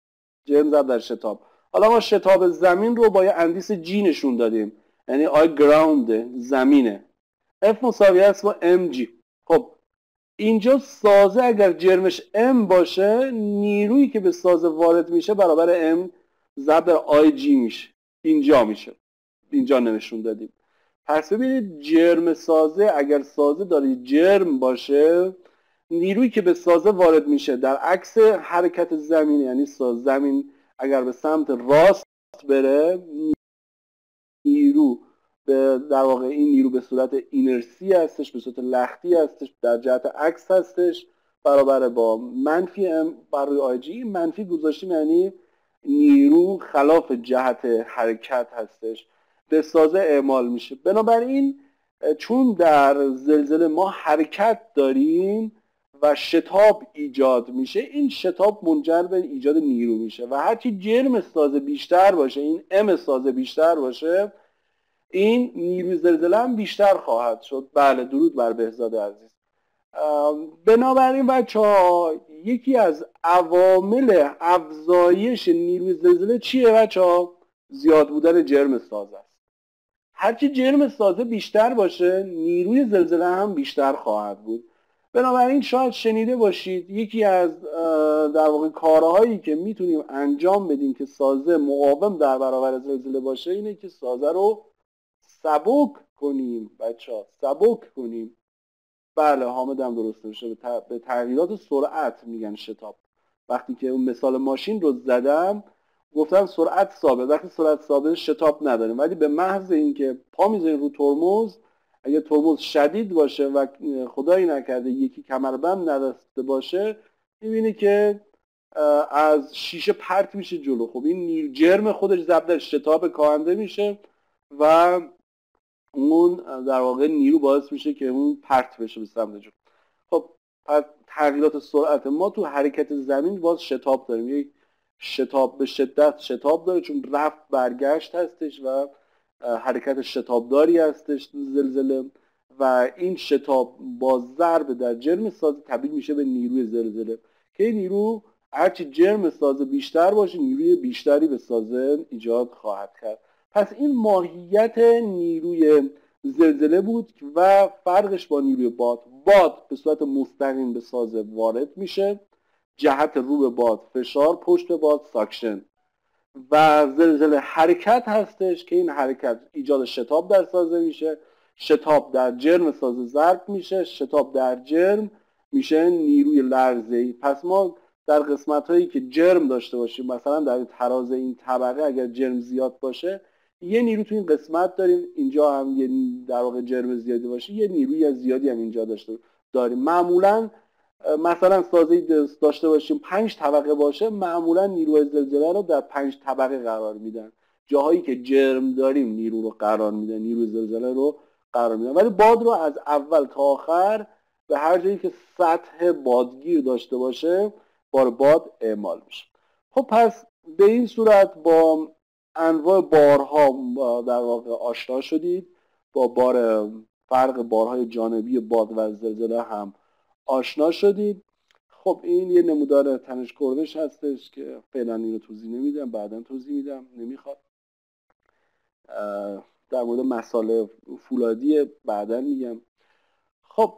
حالا ما شتاب زمین رو با یه اندیس جی نشون دادیم، یعنی آی گراوند زمینه، F مساوی است با mg. خب اینجا سازه اگر جرمش m باشه، نیرویی که به سازه وارد میشه برابر m ضرب در آی جی میشه. اینجا نشون دادیم. پس ببینید جرم سازه، اگر سازه داره جرم باشه، نیرویی که به سازه وارد میشه در عکس حرکت زمین، یعنی زمین اگر به سمت راست بره، نیرو در واقع این نیرو به صورت اینرسی هستش، به صورت لختی هستش، در جهت عکس هستش، برابر با منفی ام بر روی آی جی. منفی گذاشتیم یعنی نیرو خلاف جهت حرکت هستش، به سازه اعمال میشه. بنابراین چون در زلزله ما حرکت داریم و شتاب ایجاد میشه، این شتاب منجر به ایجاد نیرو میشه و هرچی جرم سازه بیشتر باشه، این ام سازه بیشتر باشه، این نیروی زلزله هم بیشتر خواهد شد. بله، درود بر بهزاد عزیز. بنابراین بچه‌ها یکی از عوامل افزایش نیروی زلزله چیه بچه‌ها؟ زیاد بودن جرم سازه است. هرچی جرم سازه بیشتر باشه، نیروی زلزله هم بیشتر خواهد بود. بنابراین شاید شنیده باشید یکی از در واقع کارهایی که میتونیم انجام بدیم که سازه مقاوم در برابر زلزله باشه اینه که سازه رو سبک کنیم. بچه‌ها سبک کنیم. بله حامد هم درست نوشته، به تغییرات سرعت میگن شتاب. وقتی که اون مثال ماشین رو زدم گفتم سرعت ثابت، وقتی سرعت ثابت شتاب نداریم، ولی به محض اینکه پا میذاریم رو ترمز، اگه ترمز شدید باشه و خدایی نکرده یکی کمربند نداشته باشه، میبینی که از شیشه پرت میشه جلو. خب این جرم خودش ضرب در شتاب کاهنده میشه و اون در واقع نیرو باعث میشه که اون پرت بشه به سمت جلو. خب پس تغییرات سرعت ما تو حرکت زمین باز شتاب داریم، یک شتاب به شدت شتاب داره چون رفت برگشت هستش و حرکت شتابداری هستش زلزله و این شتاب با ضرب در جرم سازه تبدیل میشه به نیروی زلزله که این نیرو هرچی جرم سازه بیشتر باشه نیروی بیشتری به سازه ایجاد خواهد کرد. پس این ماهیت نیروی زلزله بود و فرقش با نیروی باد. باد به صورت مستقیم به سازه وارد میشه، جهت رو به باد فشار، پشت به باد ساکشن، و زلزله حرکت هستش که این حرکت ایجاد شتاب در سازه میشه، شتاب در جرم سازه ضرب میشه، شتاب در جرم میشه نیروی لرزه‌ای. پس ما در قسمت هایی که جرم داشته باشیم، مثلا در تراز این طبقه اگر جرم زیاد باشه یه نیرو تو این قسمت داریم، اینجا هم یه در واقع جرم زیادی باشه یه نیروی زیادی هم اینجا داریم. معمولا مثلا سازه داشته باشیم 5 طبقه باشه، معمولا نیروی زلزله رو در 5 طبقه قرار میدن. جاهایی که جرم داریم نیرو رو قرار میدن، نیروی زلزله رو قرار میدن، ولی باد رو از اول تا آخر به هر جایی که سطح بادگیر داشته باشه بار باد اعمال میشه. خب پس به این صورت با انواع بارها در واقع آشنا شدید، با فرق بارهای جانبی باد و زلزله هم آشنا شدید. خب این یه نمودار تنش کرنش هستش که فعلا اینو توضیح نمیدم، بعدا توضیح میدم، نمیخواد. در مورد مسائل فولادی بعدا میگم. خب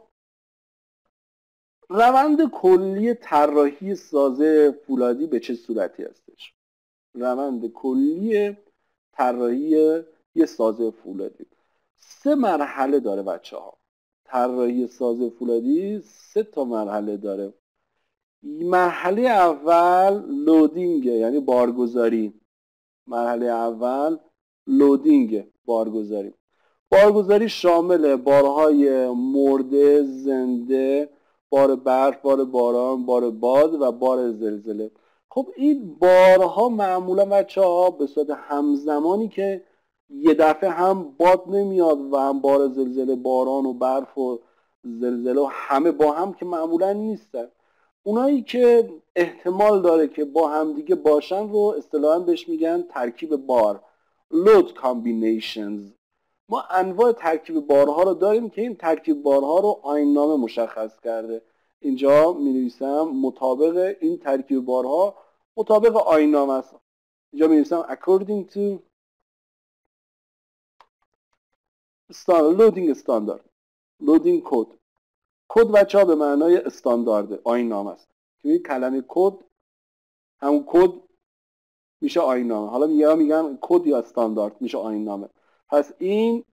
روند کلی طراحی سازه فولادی به چه صورتی هستش؟ روند کلی طراحی یه سازه فولادی 3 مرحله داره بچه ها. طراحی سازه فولادی 3 تا مرحله داره. مرحله اول لودینگ، یعنی بارگذاری. مرحله اول لودینگ، بارگذاری. بارگذاری شامل بارهای مرده، زنده، بار برف، بار باران، بار باد و بار زلزله. خب این بارها معمولا بچه‌ها به صورت همزمانی که یه دفعه هم باد نمیاد و هم بار زلزله، باران و برف و زلزله و همه با هم که معمولا نیستن. اونایی که احتمال داره که با هم دیگه باشن رو اصطلاحاً بهش میگن ترکیب بار، load combinations. ما انواع ترکیب بارها رو داریم که این ترکیب بارها رو آیین‌نامه مشخص کرده. اینجا می نویسم مطابق این ترکیب بارها مطابق آیین‌نامه است. اینجا می نویسم according to loading standard، loading code. کد بچه ها به معنای استاندارده، آیین‌نامه است. که کلمه کد همون کد میشه آیین‌نامه. حالا میگن کد یا استاندارد میشه آیین‌نامه. پس این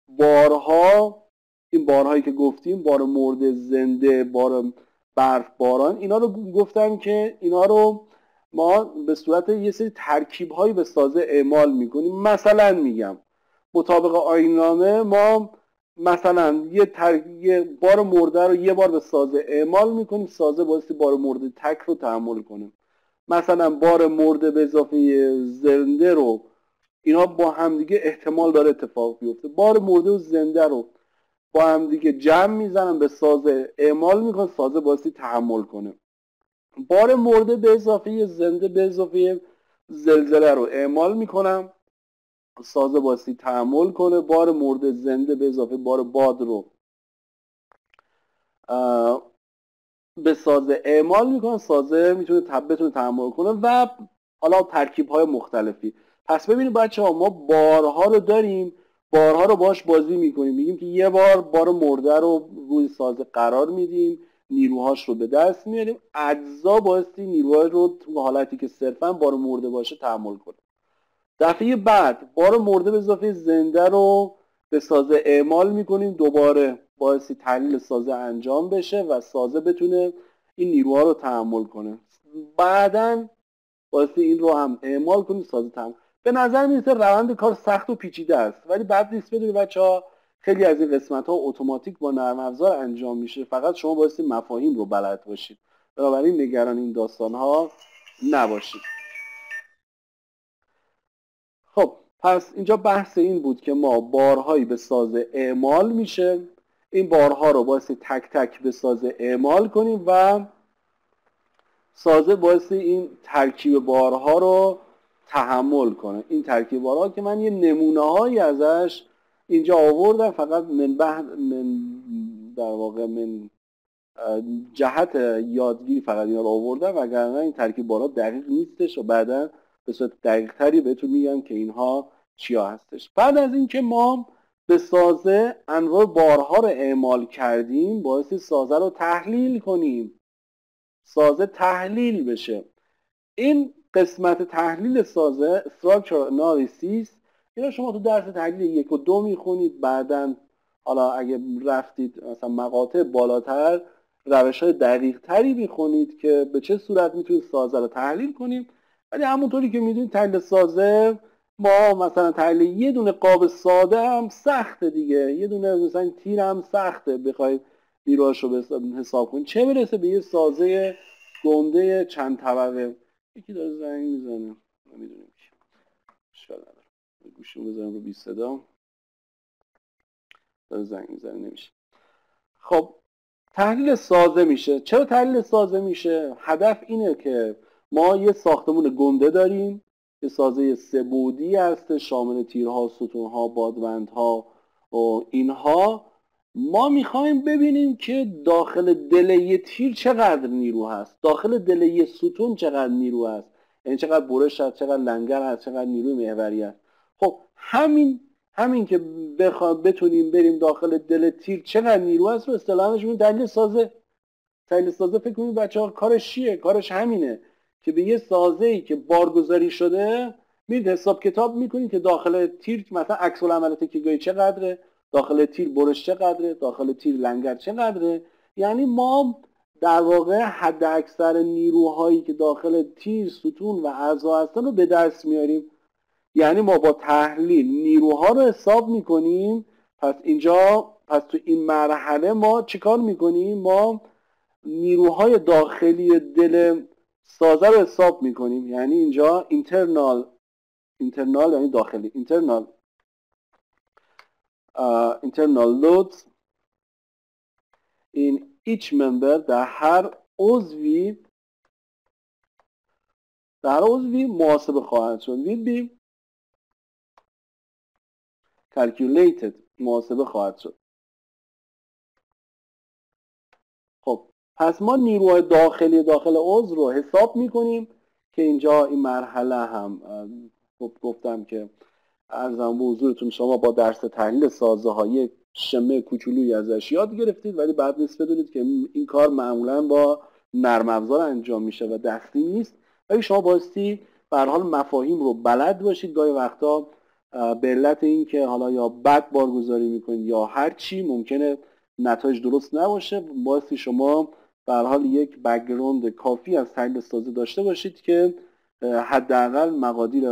بارهایی که گفتیم، بار مرده، زنده، بار برف، باران، اینا رو گفتم که اینا رو ما به صورت یه سری ترکیب‌هایی به سازه اعمال میکنیم. مثلا میگم مطابق آیین‌نامه ما مثلا یه بار مرده رو یه بار به سازه اعمال میکنیم، سازه بایستی بار مرده تک رو تحمل کنیم. مثلا بار مرده به اضافه زنده رو اینا با همدیگه احتمال داره اتفاق بیفته. بار مرده و زنده رو با همدیگه جمع میزنن به سازه اعمال میکنن، سازه بایستی تحمل کنه. بار مرده به اضافه زنده به اضافه زلزله رو اعمال میکنم، سازه بایستی تحمل کنه. بار مرده زنده به اضافه بار باد رو به سازه اعمال میکنه، سازه بتونه تحمل کنه و حالا ترکیب های مختلفی. پس ببینید بچه ها ما بارها رو داریم، بارها رو باش بازی میکنیم، میگیم که یه بار مرده رو روی سازه قرار میدیم، نیروهاش رو به دست میاریم، اجزا بایستی نیروهای رو تو حالتی که صرفا بار مرده باشه تحمل کنه. دفعه بعد بار مرده به اضافه زنده رو به سازه اعمال میکنیم، دوباره بایستی تحلیل سازه انجام بشه و سازه بتونه این نیروها رو تحمل کنه. بعداً بایستی این رو هم اعمال کنیم، سازه تحمل. به نظر میرسه روند کار سخت و پیچیده است، ولی بعد نیست. بدونید بچه‌ها خیلی از این قسمت‌ها اتوماتیک با نرم افزار انجام میشه، فقط شما بایستی مفاهیم رو بلد باشید. بنابراین نگران این داستان‌ها نباشید. خب پس اینجا بحث این بود که ما بارهایی به سازه اعمال میشه، این بارها رو بایستی تک تک به سازه اعمال کنیم و سازه بایستی این ترکیب بارها رو تحمل کنه. این ترکیب بارها که من یه نمونه هایی ازش اینجا آوردم، فقط من در واقع من جهت یادگیری فقط اینا رو آوردم، وگرنه این ترکیب بارها دقیق نیستش و بعدا به صورت دقیق تری بهتون میگم که اینها چیا هستش. بعد از اینکه ما به سازه انواع بارها رو اعمال کردیم، باعث سازه رو تحلیل کنیم، سازه تحلیل بشه. این قسمت تحلیل سازه Structural Analysis، اینا شما تو درس تحلیل 1 و 2 میخونید، بعداً حالا اگه رفتید مثلا مقاطع بالاتر روش های دقیق تری میخونید که به چه صورت میتونید سازه رو تحلیل کنیم. ولی همونطوری که میدونید تحلیل سازه، ما مثلا تحلیل یه دونه قاب ساده هم سخته دیگه، یه دونه مثلا تیر هم سخته بخواید نیروهاش رو حساب کنید، چه برسه به یه سازه گنده چند طبقه. یکی داره زنگ میزنه، نمیدونیم کی، اشکال نداره، گوشیمو بذارم رو بی صدا، داره زنگ میزنه نمیشه. خب تحلیل سازه میشه. چرا تحلیل سازه میشه؟ هدف اینه که ما یه ساختمون گنده داریم، یه سازه سه بعدی هست شامل تیرها، ستونها، بادبندها و اینها. ما میخوایم ببینیم که داخل دل یه تیر چقدر نیرو هست، داخل دل یه ستون چقدر نیرو هست، یعنی چقدر برش هست، چقدر لنگر هست، چقدر نیروی محوری هست. خب همین که بتونیم بریم داخل دل تیر چقدر نیرو هست رو اصطلاحاً میگیم تحلیل سازه. تحلیل سازه فکر کنید بچه‌ها کارش چیه؟ کارش همینه که به یه سازه‌ای که بارگذاری شده میرید حساب کتاب میکنید که داخل تیر مثلا عکس العمل تکیه‌گاهی چقدره، داخل تیر برش چقدره، داخل تیر لنگر چقدره. یعنی ما در واقع حد اکثر نیروهایی که داخل تیر، ستون و اعضا هستن رو به دست میاریم. یعنی ما با تحلیل نیروها رو حساب میکنیم. پس تو این مرحله ما چیکار میکنیم؟ ما نیروهای داخلی دل سازه رو حساب میکنیم. یعنی اینجا internal یعنی داخلی، internal loads in each member، در هر عضوی محاسبه خواهد شد. will be calculated، محاسبه خواهد شد. خب پس ما نیروهای داخلی داخل عضو رو حساب میکنیم که اینجا این مرحله هم گفتم که عرضم به حضورتون شما با درس تحلیل سازه های شمه کوچولویی ازش یاد گرفتید، ولی بعد نیست بدونید که این کار معمولا با نرم افزار انجام میشه و دستی نیست. ولی شما بایستی به هر حال مفاهیم رو بلد باشید. گاهی وقتا به علت این که حالا یا بد بارگذاری میکنید یا هر چی ممکنه نتایج درست نباشه، بایستی شما به هر حال یک بک‌گراند کافی از تحلیل سازه داشته باشید که حداقل مقادیر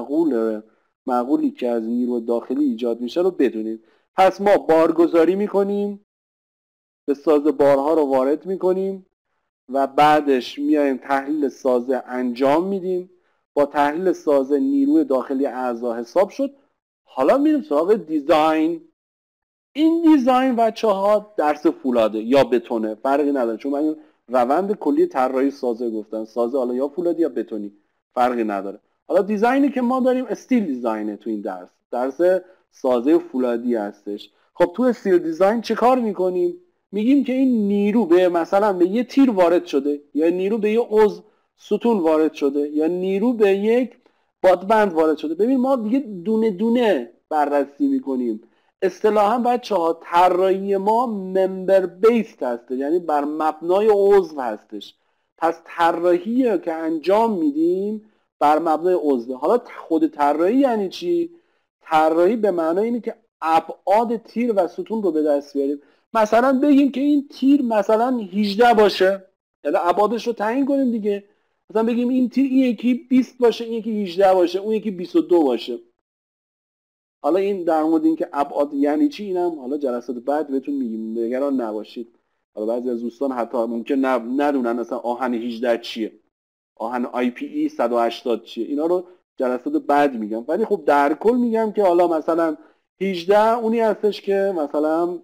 معقولی که از نیرو داخلی ایجاد میشه رو بدونید. پس ما بارگذاری میکنیم، به سازه بارها رو وارد میکنیم و بعدش میایم تحلیل سازه انجام میدیم. با تحلیل سازه نیروی داخلی اعضا حساب شد. حالا میریم سراغ دیزاین. این دیزاین بچه‌ها درس فولاده یا بتونه فرقی نداره، چون من روند کلی طراحی سازه گفتم، سازه حالا یا فولادی یا بتونی فرقی نداره. حالا دیزاینی که ما داریم استیل دیزاینه. تو این درس سازه فولادی هستش. خب تو استیل دیزاین چه کار میکنیم؟ میگیم که این نیرو به مثلا به یه تیر وارد شده، یا نیرو به یه عضو ستون وارد شده، یا نیرو به یک بادبند وارد شده. ببین ما دیگه دونه دونه بررسی میکنیم. اصطلاحا بچه‌ها طراحی ما ممبر بیسد هسته، یعنی بر مبنای عضو هستش. پس طراحی که انجام میدیم بر مبنای عضو. حالا خود طراحی یعنی چی؟ طراحی به معنای اینه که ابعاد تیر و ستون رو به دست بیاریم. مثلا بگیم که این تیر مثلا 18 باشه، یعنی ابعادش رو تعیین کنیم دیگه. مثلا بگیم این تیر این یکی 20 باشه، این یکی 18 باشه، اون یکی 22 باشه. حالا این در مورد اینکه ابعاد یعنی چی اینم حالا جلسات بعد بهتون میگیم، نگران نباشید. حالا بعضی از دوستان حتی ممکن ندونن اصلا آهن 18 چیه. آهن IPE 180 چیه، اینا رو جلسات بعد میگم. ولی خب در کل میگم که حالا مثلا 18 اونی هستش که مثلا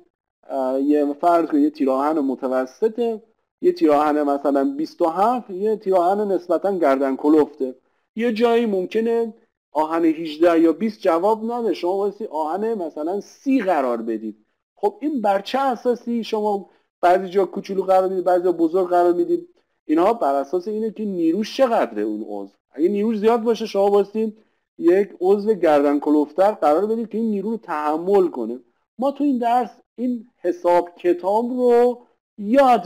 یه فرض کنید یه تیراهن متوسطه، یه تیراهن مثلا 27، یه تیراهن نسبتا گردن کلفته. یه جایی ممکنه آهن 18 یا 20 جواب نده، شما واسه آهن مثلا 30 قرار بدید. خب این بر چه اساسی شما بعضی جا کوچولو قرار میدید، بعضی جا بزرگ قرار میدید؟ اینها بر اساس اینه که نیروش چقدره اون عضو. اگه نیروش زیاد باشه شما واسه یک عضو گردن کلفتر قرار بدید که این نیرو رو تحمل کنه. ما تو این درس این حساب کتاب رو یاد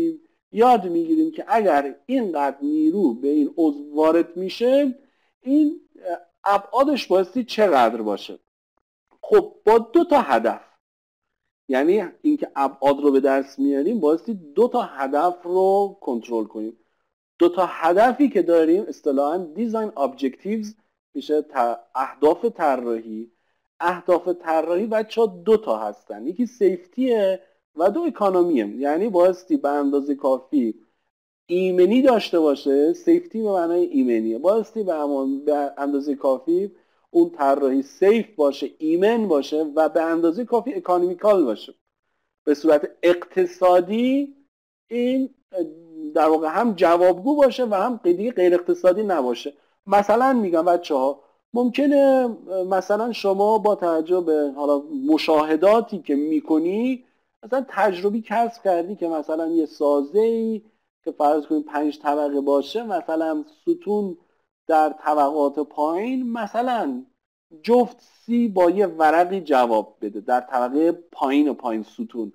میگیریم که اگر اینقدر نیرو به این عضو وارد میشه این ابعادش بایستی چقدر باشه. خب با دو تا هدف، یعنی اینکه ابعاد رو به دست میاریم بایستی دو تا هدف رو کنترل کنیم. دو تا هدفی که داریم اصطلاحاً دیزاین ابجکتیوز میشه، اهداف طراحی. اهداف طراحی بچه‌ها دو تا هستن، یکی سیفتیه و دو اکانومیه. یعنی بایستی به اندازه کافی ایمنی داشته باشه، سیفتی به معنای ایمنیه، بایستی به اندازه کافی اون طراحی سیف باشه، ایمن باشه و به اندازه کافی اکانومیکال باشه. به صورت اقتصادی این در واقع هم جوابگو باشه و هم دیگه غیر اقتصادی نباشه. مثلا میگم بچه‌ها ممکنه مثلا شما با توجه به حالا مشاهداتی که میکنی مثلا تجربی کسب کردی که مثلا یه سازه‌ای که فرض کنیم 5 طبقه باشه، مثلا ستون در طبقات پایین مثلا جفت سی با یه ورقی جواب بده در طبقه پایین ستون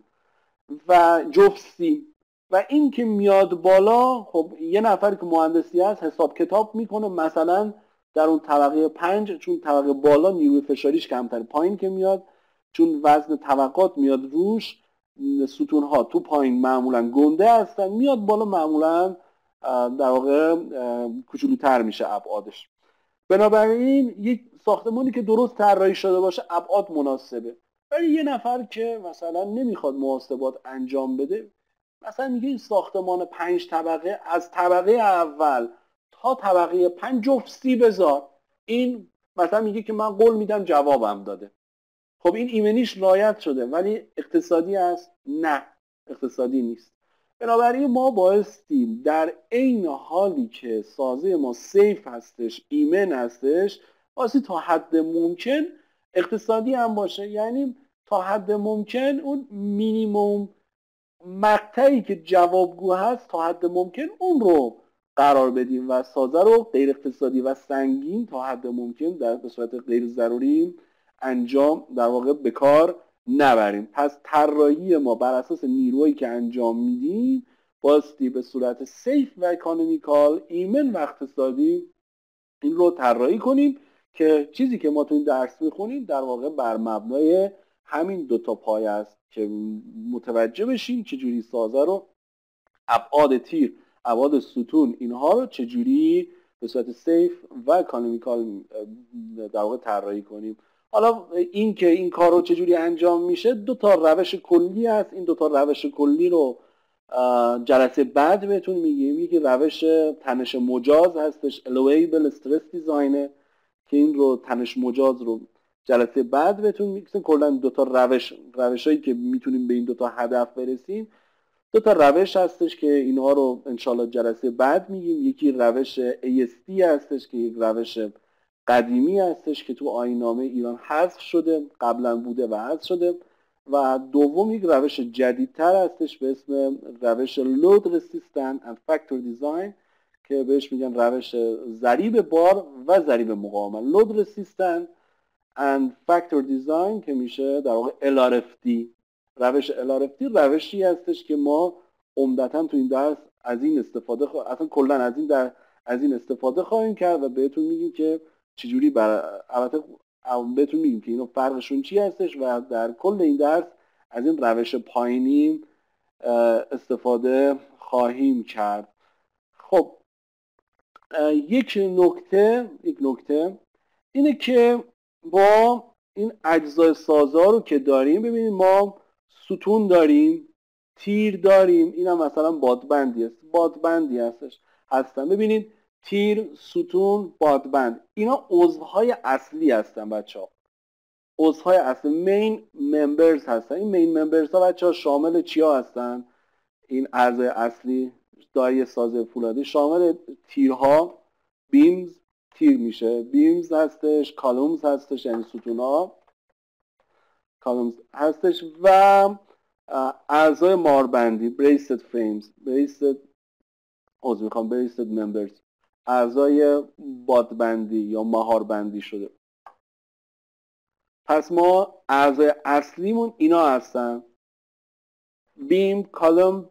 و جفت سی، و این که میاد بالا خب یه نفر که مهندسی هست حساب کتاب میکنه مثلا در اون طبقه 5 چون طبقه بالا نیروی فشاریش کمتر، پایین که میاد چون وزن طبقات میاد روش ستون ها تو پایین معمولا گنده هستن، میاد بالا معمولا در واقع کوچولوتر میشه ابعادش. بنابراین یک ساختمانی که درست طراحی شده باشه ابعاد مناسبه. ولی یه نفر که مثلا نمیخواد محاسبات انجام بده مثلا میگه این ساختمان 5 طبقه از طبقه اول تا طبقه 5 جفت سی بذار، این مثلا میگه که من قول میدم جوابم داده. خب این ایمنیش رعایت شده ولی اقتصادی است؟ نه، اقتصادی نیست. بنابراین ما بایستیم در عین حالی که سازه ما سیف هستش، ایمن هستش، واسه تا حد ممکن اقتصادی هم باشه. یعنی تا حد ممکن اون مینیموم مقطعی که جوابگو هست تا حد ممکن اون رو قرار بدیم و سازه رو غیر اقتصادی و سنگین تا حد ممکن به صورت غیر ضروری انجام در واقع به کار نبریم. پس طراحی ما بر اساس نیرویی که انجام میدیم باستی به صورت سیف و اکانومیکال، ایمن و اقتصادی این رو طراحی کنیم که چیزی که ما تو این درس میخونیم در واقع بر مبنای همین دوتا پایه است که متوجه بشیم چجوری سازه رو، ابعاد تیر، ابعاد ستون، اینها رو چجوری به صورت سیف و اکانومیکال در واقع طراحی کنیم. حالا این که این کار رو چجوری انجام میشه دو تا روش کلی هست. این دو تا روش کلی رو جلسه بعد بهتون میگیم. یکی روش تنش مجاز هستش، Allowable Stress Design، که این رو تنش مجاز رو جلسه بعد بهتون میگیم. کلا دو تا روشایی که میتونیم به این دو تا هدف برسیم، دو تا روش هستش که اینها رو انشالله جلسه بعد میگیم. یکی روش ASD هستش که یک روش قدیمی هستش که تو آیین‌نامه ایران حذف شده، قبلا بوده و حذف شده، و دوم یک روش جدیدتر هستش به اسم روش Load Resistant and Factor Design که بهش میگن روش ضریب بار و ضریب مقاومت. Load Resistant and Factor Design که میشه در واقع LRFD. روش LRFD روشی هستش که ما عمدتاً تو این درس از این استفاده اصلا کلا از این استفاده خواهیم کرد و بهتون میگیم که چجوری البته بهتون میگیم که اینا فرقشون چی هستش و در کل این درس از این روش پایینی استفاده خواهیم کرد. خب یک نکته اینه که با این اجزای سازه رو که داریم، ببینید ما ستون داریم، تیر داریم، این هم مثلا بادبندی هستش. هستن. ببینید تیر، ستون، بادبند، اینا عضوهای اصلی هستن بچه ها. عضوهای اصلی مین ممبرز هستن. این مین ممبرز ها بچه ها شامل چیا هستن؟ این اعضای اصلی دایره ساز فولادی شامل تیرها، بیمز، تیر میشه، بیمز هستش، کالومز هستش یعنی ستونها، کالومز هستش و اعضای ماربندی، بریسد فریمز، بریسد بریسد ممبرز، اعضای بادبندی یا مهاربندی شده. پس ما اعضای اصلیمون اینا هستن: بیم، کالوم،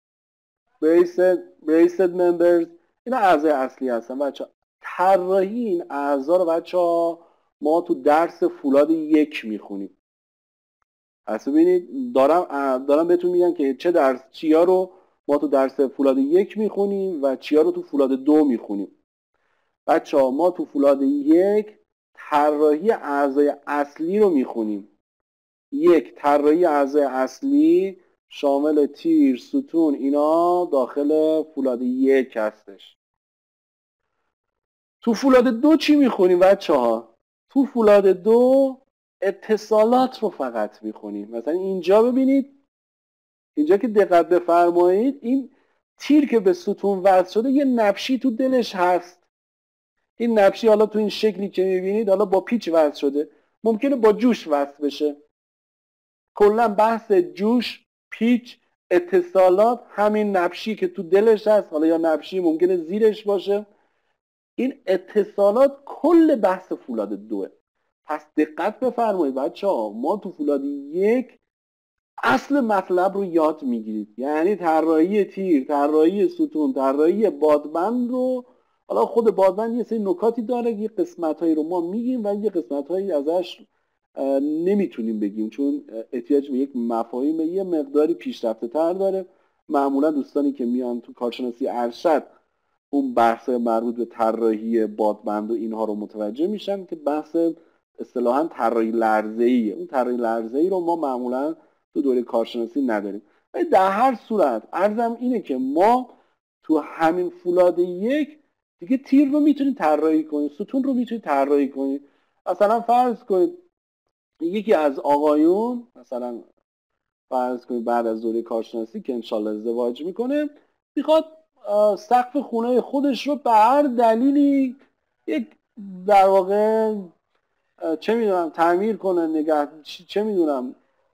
بریسد ممبرز، اینا اعضای اصلی هستن. بچه طراحی این اعضا رو بچه ها ما تو درس فولاد 1 میخونیم. پس ببینید دارم بهتون میگم که چیا رو ما تو درس فولاد 1 میخونیم و چیا رو تو فولاد 2 میخونیم. بچه ها ما تو فولاد 1 طراحی اعضای اصلی رو میخونیم. طراحی اعضای اصلی شامل تیر، ستون، اینا داخل فولاد 1 هستش. تو فولاد 2 چی میخونیم بچه ها؟ تو فولاد 2 اتصالات رو فقط میخونیم. مثلا اینجا ببینید، اینجا که دقت بفرمایید، این تیر که به ستون وصل شده یه نبشی تو دلش هست. این نبشی حالا تو این شکلی که میبینید حالا با پیچ وصل شده، ممکنه با جوش وصل بشه. کلا بحث جوش، پیچ، اتصالات همین نبشی که تو دلش هست، حالا یا نبشی ممکنه زیرش باشه، این اتصالات کل بحث فولاد 2. پس دقت بفرمایید بچه ها، ما تو فولاد 1 اصل مطلب رو یاد میگیرید، یعنی طراحی تیر، طراحی ستون، طراحی بادبند رو. حالا خود بادبند یه سری نکاتی داره، یه قسمت‌هایی رو ما میگیم و یه قسمت‌هایی ازش نمیتونیم بگیم چون احتیاج به یک مفاهیم یه مقداری پیشرفته تر داره. معمولا دوستانی که میان تو کارشناسی ارشد اون بحث مربوط به طراحی بادبند و اینها رو متوجه میشن که بحث اصطلاحاً طراحی لرزه‌ایه. اون طراحی لرزه‌ای رو ما معمولا تو دوره کارشناسی نداریم. ولی در هر صورت عرضم اینه که ما تو همین فولاد 1 دیگه تیر رو میتونید طراحی کنید، ستون رو میتونید طراحی کنید. مثلا فرض کنید یکی از آقایون، مثلا فرض کنید بعد از دوره کارشناسی که انشالله ازدواج میکنه، میخواد سقف خونه خودش رو به هر دلیلی یک در واقع چه میدونم تعمیر کنه، چه میدونم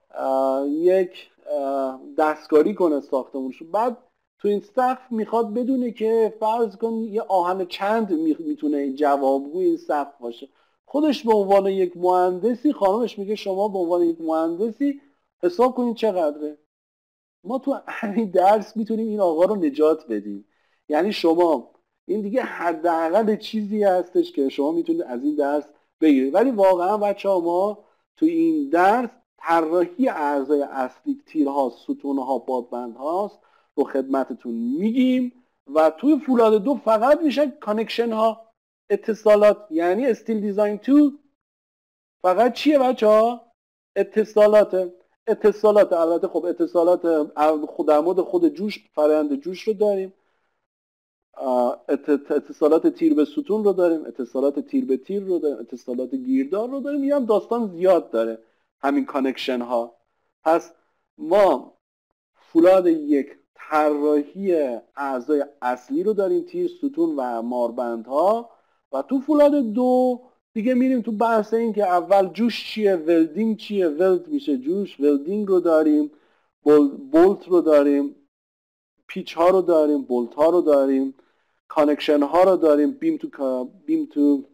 یک دستکاری کنه ساختمونش. بعد تو این سقف میخواد بدونه که فرض کن یه آهن چند میتونه جوابگوی این سقف باشه. خودش به عنوان یک مهندسی، خانمش میگه شما به عنوان یک مهندسی حساب کنید چقدره. ما تو همین درس میتونیم این آقا رو نجات بدیم. یعنی شما این دیگه حداقل چیزی هستش که شما میتونید از این درس بگیرید. ولی واقعا بچه‌ها ما تو این درس طراحی اعضای اصلی، تیرها، ستونها، بادبندهاست رو خدمتتون میگیم و توی فولاد 2 فقط میشه کانکشن ها، اتصالات. یعنی استیل دیزاین 2 فقط چیه بچه‌ها؟ اتصالات. البته خب اتصالات در مورد خود جوش، فرآیند جوش رو داریم، اتصالات تیر به ستون رو داریم، اتصالات تیر به تیر رو داریم، اتصالات گیردار رو داریم. یه هم داستان زیاد داره همین کانکشن ها. پس ما فولاد 1 طراحی اعضای اصلی رو داریم، تیر، ستون و ماربندها. و تو فولاد 2 دیگه میریم تو بحث این که اول جوش چیه، ولدینگ چیه، ولد میشه جوش، ولدینگ رو داریم، بولت رو داریم، پیچ ها رو داریم، بولت ها رو داریم، کانکشن ها رو داریم، بیم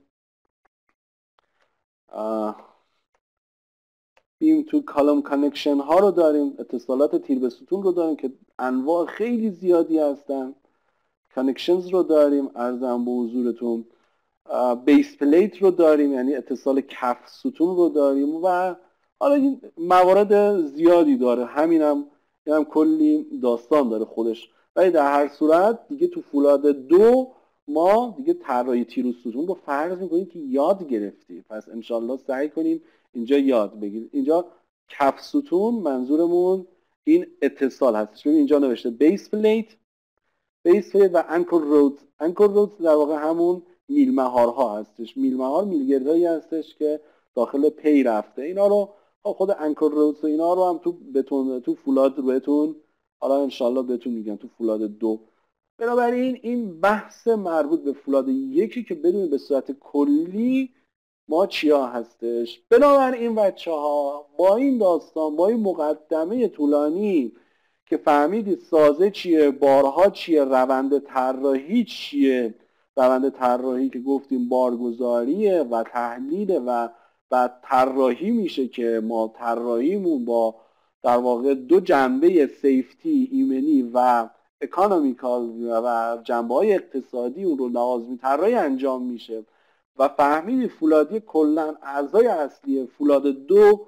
تو کالم کانکشن ها رو داریم، اتصالات تیر به ستون رو داریم که انواع خیلی زیادی هستن، کانکشنز رو داریم، عرضم به حضورتون بیس پلیت رو داریم یعنی اتصال کف ستون رو داریم و حالا این موارد زیادی داره. همینم کلی داستان داره خودش. ولی در هر صورت دیگه تو فولاد 2 ما دیگه طراحی تیر و ستون رو فرض میکنیم که یاد گرفتیم. پس انشالله سعی کنیم اینجا یاد بگیریم. اینجا کف ستون منظورمون این اتصال هستش. ببین اینجا نوشته بیس پلیت بیس پلیت و انکر رودز. انکر رودز در واقع همون میلمهارها هستش. میلمهار میلگردایی هستش که داخل پی رفته. اینا رو خود انکر رودز و اینا رو هم تو فولاد رو بهتون حالا انشالله بهتون میگم تو فولاد 2. بنابراین این بحث مربوط به فولاد 1 که بدونید به صورت کلی ما چیا هستش. بنابراین بچه ها با این داستان، با این مقدمه طولانی که فهمیدید سازه چیه، بارها چیه، روند طراحی چیه، روند طراحی که گفتیم بارگذاریه و تحلیل و بعد طراحی میشه که ما طراحیمون با در واقع 2 جنبه سیفتی، ایمنی و اکانومیکال و جنبه های اقتصادی اون رو لحاظ طراحی انجام میشه و فهمیدید فولادی کلا اعضای اصلی فولاد 2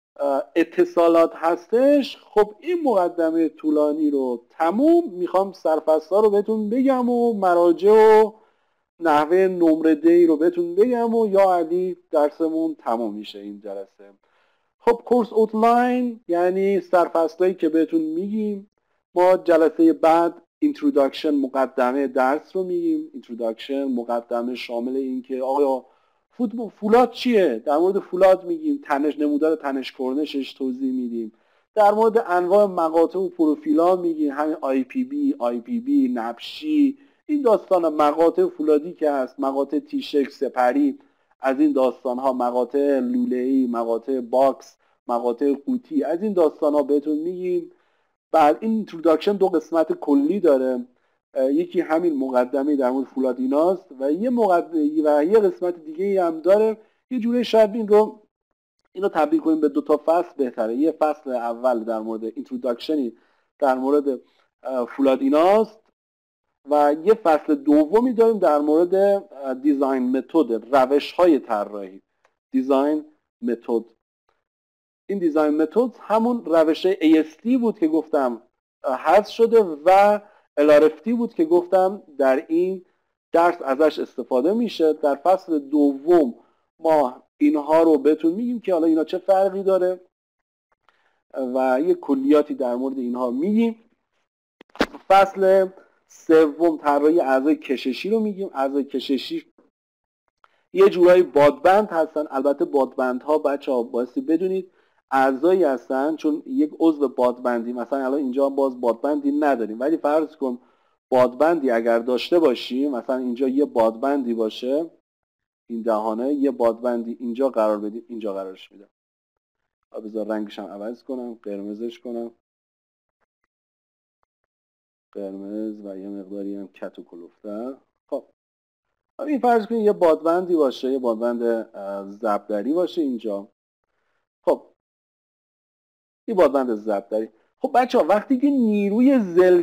اتصالات هستش. خب این مقدمه طولانی رو تموم میخوام سرفصل‌ها رو بهتون بگم و مراجع و نحوه نمره دی رو بهتون بگم و یا علی درسمون تموم میشه این جلسه. خب کورس اوتلاین یعنی سرفصلایی که بهتون میگیم. ما جلسه بعد اینتروداکشن مقدمه درس رو میگیم. اینتروداکشن مقدمه شامل این که آقا فولاد چیه، در مورد فولاد میگیم، تنش نمودار تنش کرنشش توضیح میدیم، در مورد انواع مقاطع و پروفیلا میگیم، همین آی پی بی، نبشی، این داستان مقاطع فولادی که هست، مقاطع تیشک، سپری، از این داستان ها، مقاطع لوله‌ای، مقاطع باکس، مقاطع قوطی، از این داستان ها بهتون میگیم. بعد این اینتروداکشن 2 قسمت کلی داره، یکی همین مقدمه در مورد فولاد ایناست و یه قسمت دیگه هم داره. یه جوری شاید اینو تبدیل کنیم به 2 تا فصل بهتره. یه فصل اول در مورد اینتروداکشنی در مورد فولاد ایناست و یه فصل دومی داریم در مورد دیزاین متد، روش های طراحی، دیزاین متد. این دیزاین متد همون روش AST بود که گفتم حذف شده و LRFT بود که گفتم در این درس ازش استفاده میشه. در فصل دوم ما اینها رو بهتون میگیم که حالا اینا چه فرقی داره و یه کلیاتی در مورد اینها میگیم. فصل سوم طراحی اعضای کششی رو میگیم. اعضای کششی یه جورایی بادبند هستن. البته بادبندها بچه‌ها بایستی بدونید اعضایی هستن، چون یک عضو بادبندی، مثلا الان اینجا باز بادبندی نداریم، ولی فرض کن بادبندی اگر داشته باشیم، مثلا اینجا یه بادبندی باشه، این دهانه یه بادبندی اینجا قرار بدیم، اینجا قرارش میدم. بذار رنگش هم عوض کنم، قرمزش کنم، قرمز و یه مقداری هم کت و کلوفتر. خب این فرض کنید یه بادبندی باشه، یه بادبند ضربدری باشه اینجا. خب این بادبند ضربدری. خب بچه‌ها وقتی که نیروی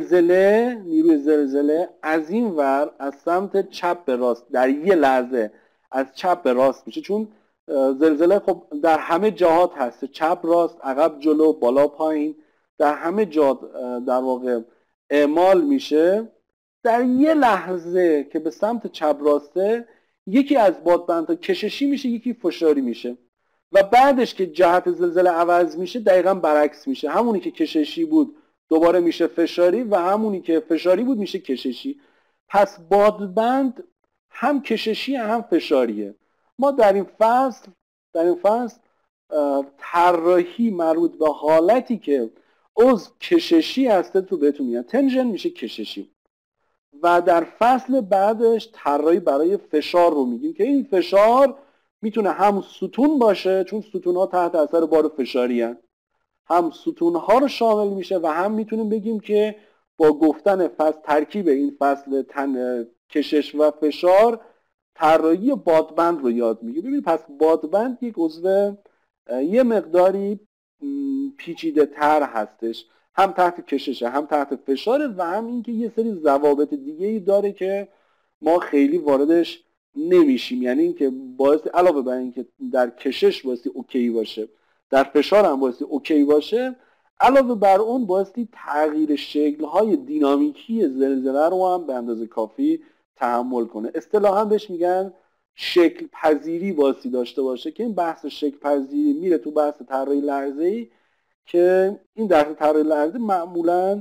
زلزله از این ور از سمت چپ به راست در یه لحظه از چپ به راست میشه، چون زلزله خب در همه جهات هست، چپ راست، عقب جلو، بالا پایین، در همه جا در واقع اعمال میشه. در یه لحظه که به سمت چپ راسته یکی از بادبندها کششی میشه، یکی فشاری میشه و بعدش که جهت زلزله عوض میشه دقیقا برعکس میشه. همونی که کششی بود دوباره میشه فشاری و همونی که فشاری بود میشه کششی. پس بادبند هم کششی هم فشاریه. ما در این فصل طراحی مربوط به حالتی که عضو کششی هسته تو بهتون میگن، تنژن میشه کششی. و در فصل بعدش طراحی برای فشار رو میگیم که این فشار میتونه هم ستون باشه، چون ستون ها تحت اثر بار فشاری هست، هم ستون ها رو شامل میشه و هم میتونیم بگیم که با گفتن ترکیب این فصل کشش و فشار طراحی بادبند رو یاد میگیم. ببینید پس بادبند یک عضو یه مقداری پیچیده تر هستش، هم تحت کششه هم تحت فشاره و هم اینکه یه سری ضوابط دیگه ای داره که ما خیلی واردش نمیشیم. یعنی اینکه باعث علاوه بر اینکه در کشش باعثی اوکی باشه، در فشار هم باعثی اوکی باشه، علاوه بر اون باعثی تغییر شکل‌های دینامیکی زلزله رو هم به اندازه کافی تحمل کنه. اصطلاحاً بهش میگن شکل پذیری باعثی داشته باشه که این بحث شکل پذیری میره تو بحث طراحی لرزه‌ای که این در طراحی لرزه معمولاً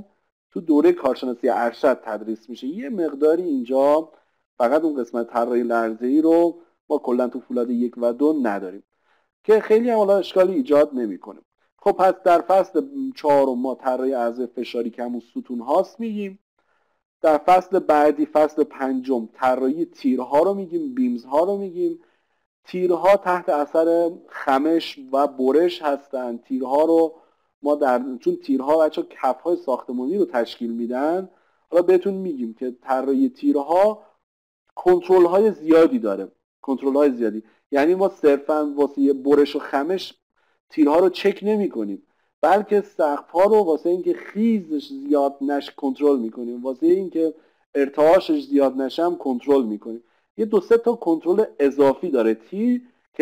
تو دوره کارشناسی ارشد تدریس میشه. یه مقداری اینجا فقط اون قسمت طراحی لرزه‌ای رو ما کلا تو فولاد 1 و 2 نداریم که خیلی هم حالا اشکالی ایجاد نمیکنه. خب پس در فصل 4 ما طراحی اعضای فشاری که همون ستون هاست میگیم. در فصل بعدی فصل 5 طراحی تیرها رو میگیم، بیمز ها رو میگیم. تیرها تحت اثر خمش و برش هستن. تیرها رو ما چون تیرها بچه کف‌های ساختمانی رو تشکیل میدن، حالا بهتون میگیم که طراحی تیرها کنترل های زیادی داره. کنترل های زیادی یعنی ما صرفا واسه برش و خمش تیرها رو چک نمی کنیم، بلکه سقف ها رو واسه اینکه خیزش زیاد نشه کنترل میکنیم، واسه اینکه ارتعاشش زیاد نشه هم کنترل میکنیم. یه دو سه تا کنترل اضافی داره تیر که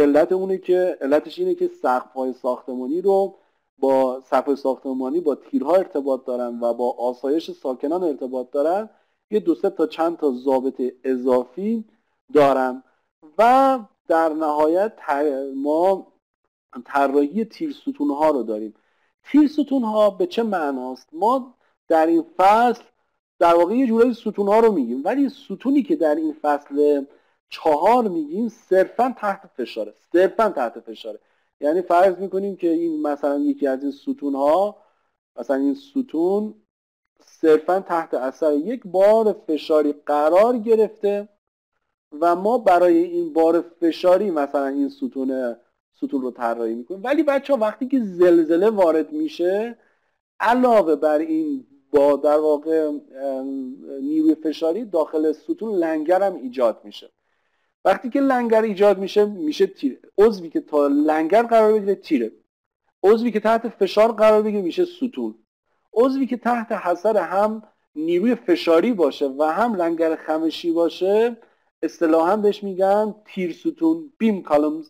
علتش اینه که سقف های ساختمانی رو با سقف ساختمانی با تیرها ارتباط دارن و با آسایش ساکنان ارتباط دارن. یه دو سه تا چند تا ضابط اضافی دارن و در نهایت ما طراحی تیرستون ها رو داریم. تیرستون ها به چه معناست؟ ما در این فصل در واقع یه جورایی ستون ها رو میگیم، ولی ستونی که در این فصل 4 میگیم صرفا تحت فشاره. صرفا تحت فشاره یعنی فرض میکنیم که این مثلا یکی از این ستون ها، مثلا این ستون صرفا تحت اثر یک بار فشاری قرار گرفته و ما برای این بار فشاری مثلا این ستون رو طراحی میکنیم. ولی بچه‌ها وقتی که زلزله وارد میشه، علاوه بر این با در واقع نیروی فشاری داخل ستون لنگر هم ایجاد میشه. وقتی که لنگر ایجاد میشه تیر. عضوی که تا لنگر قرار بگیره تیره. عضوی که تحت فشار قرار بگیره میشه ستون. عضوی که تحت اثر هم نیروی فشاری باشه و هم لنگر خمشی باشه اصطلاحاً بهش میگن تیر ستون، بیم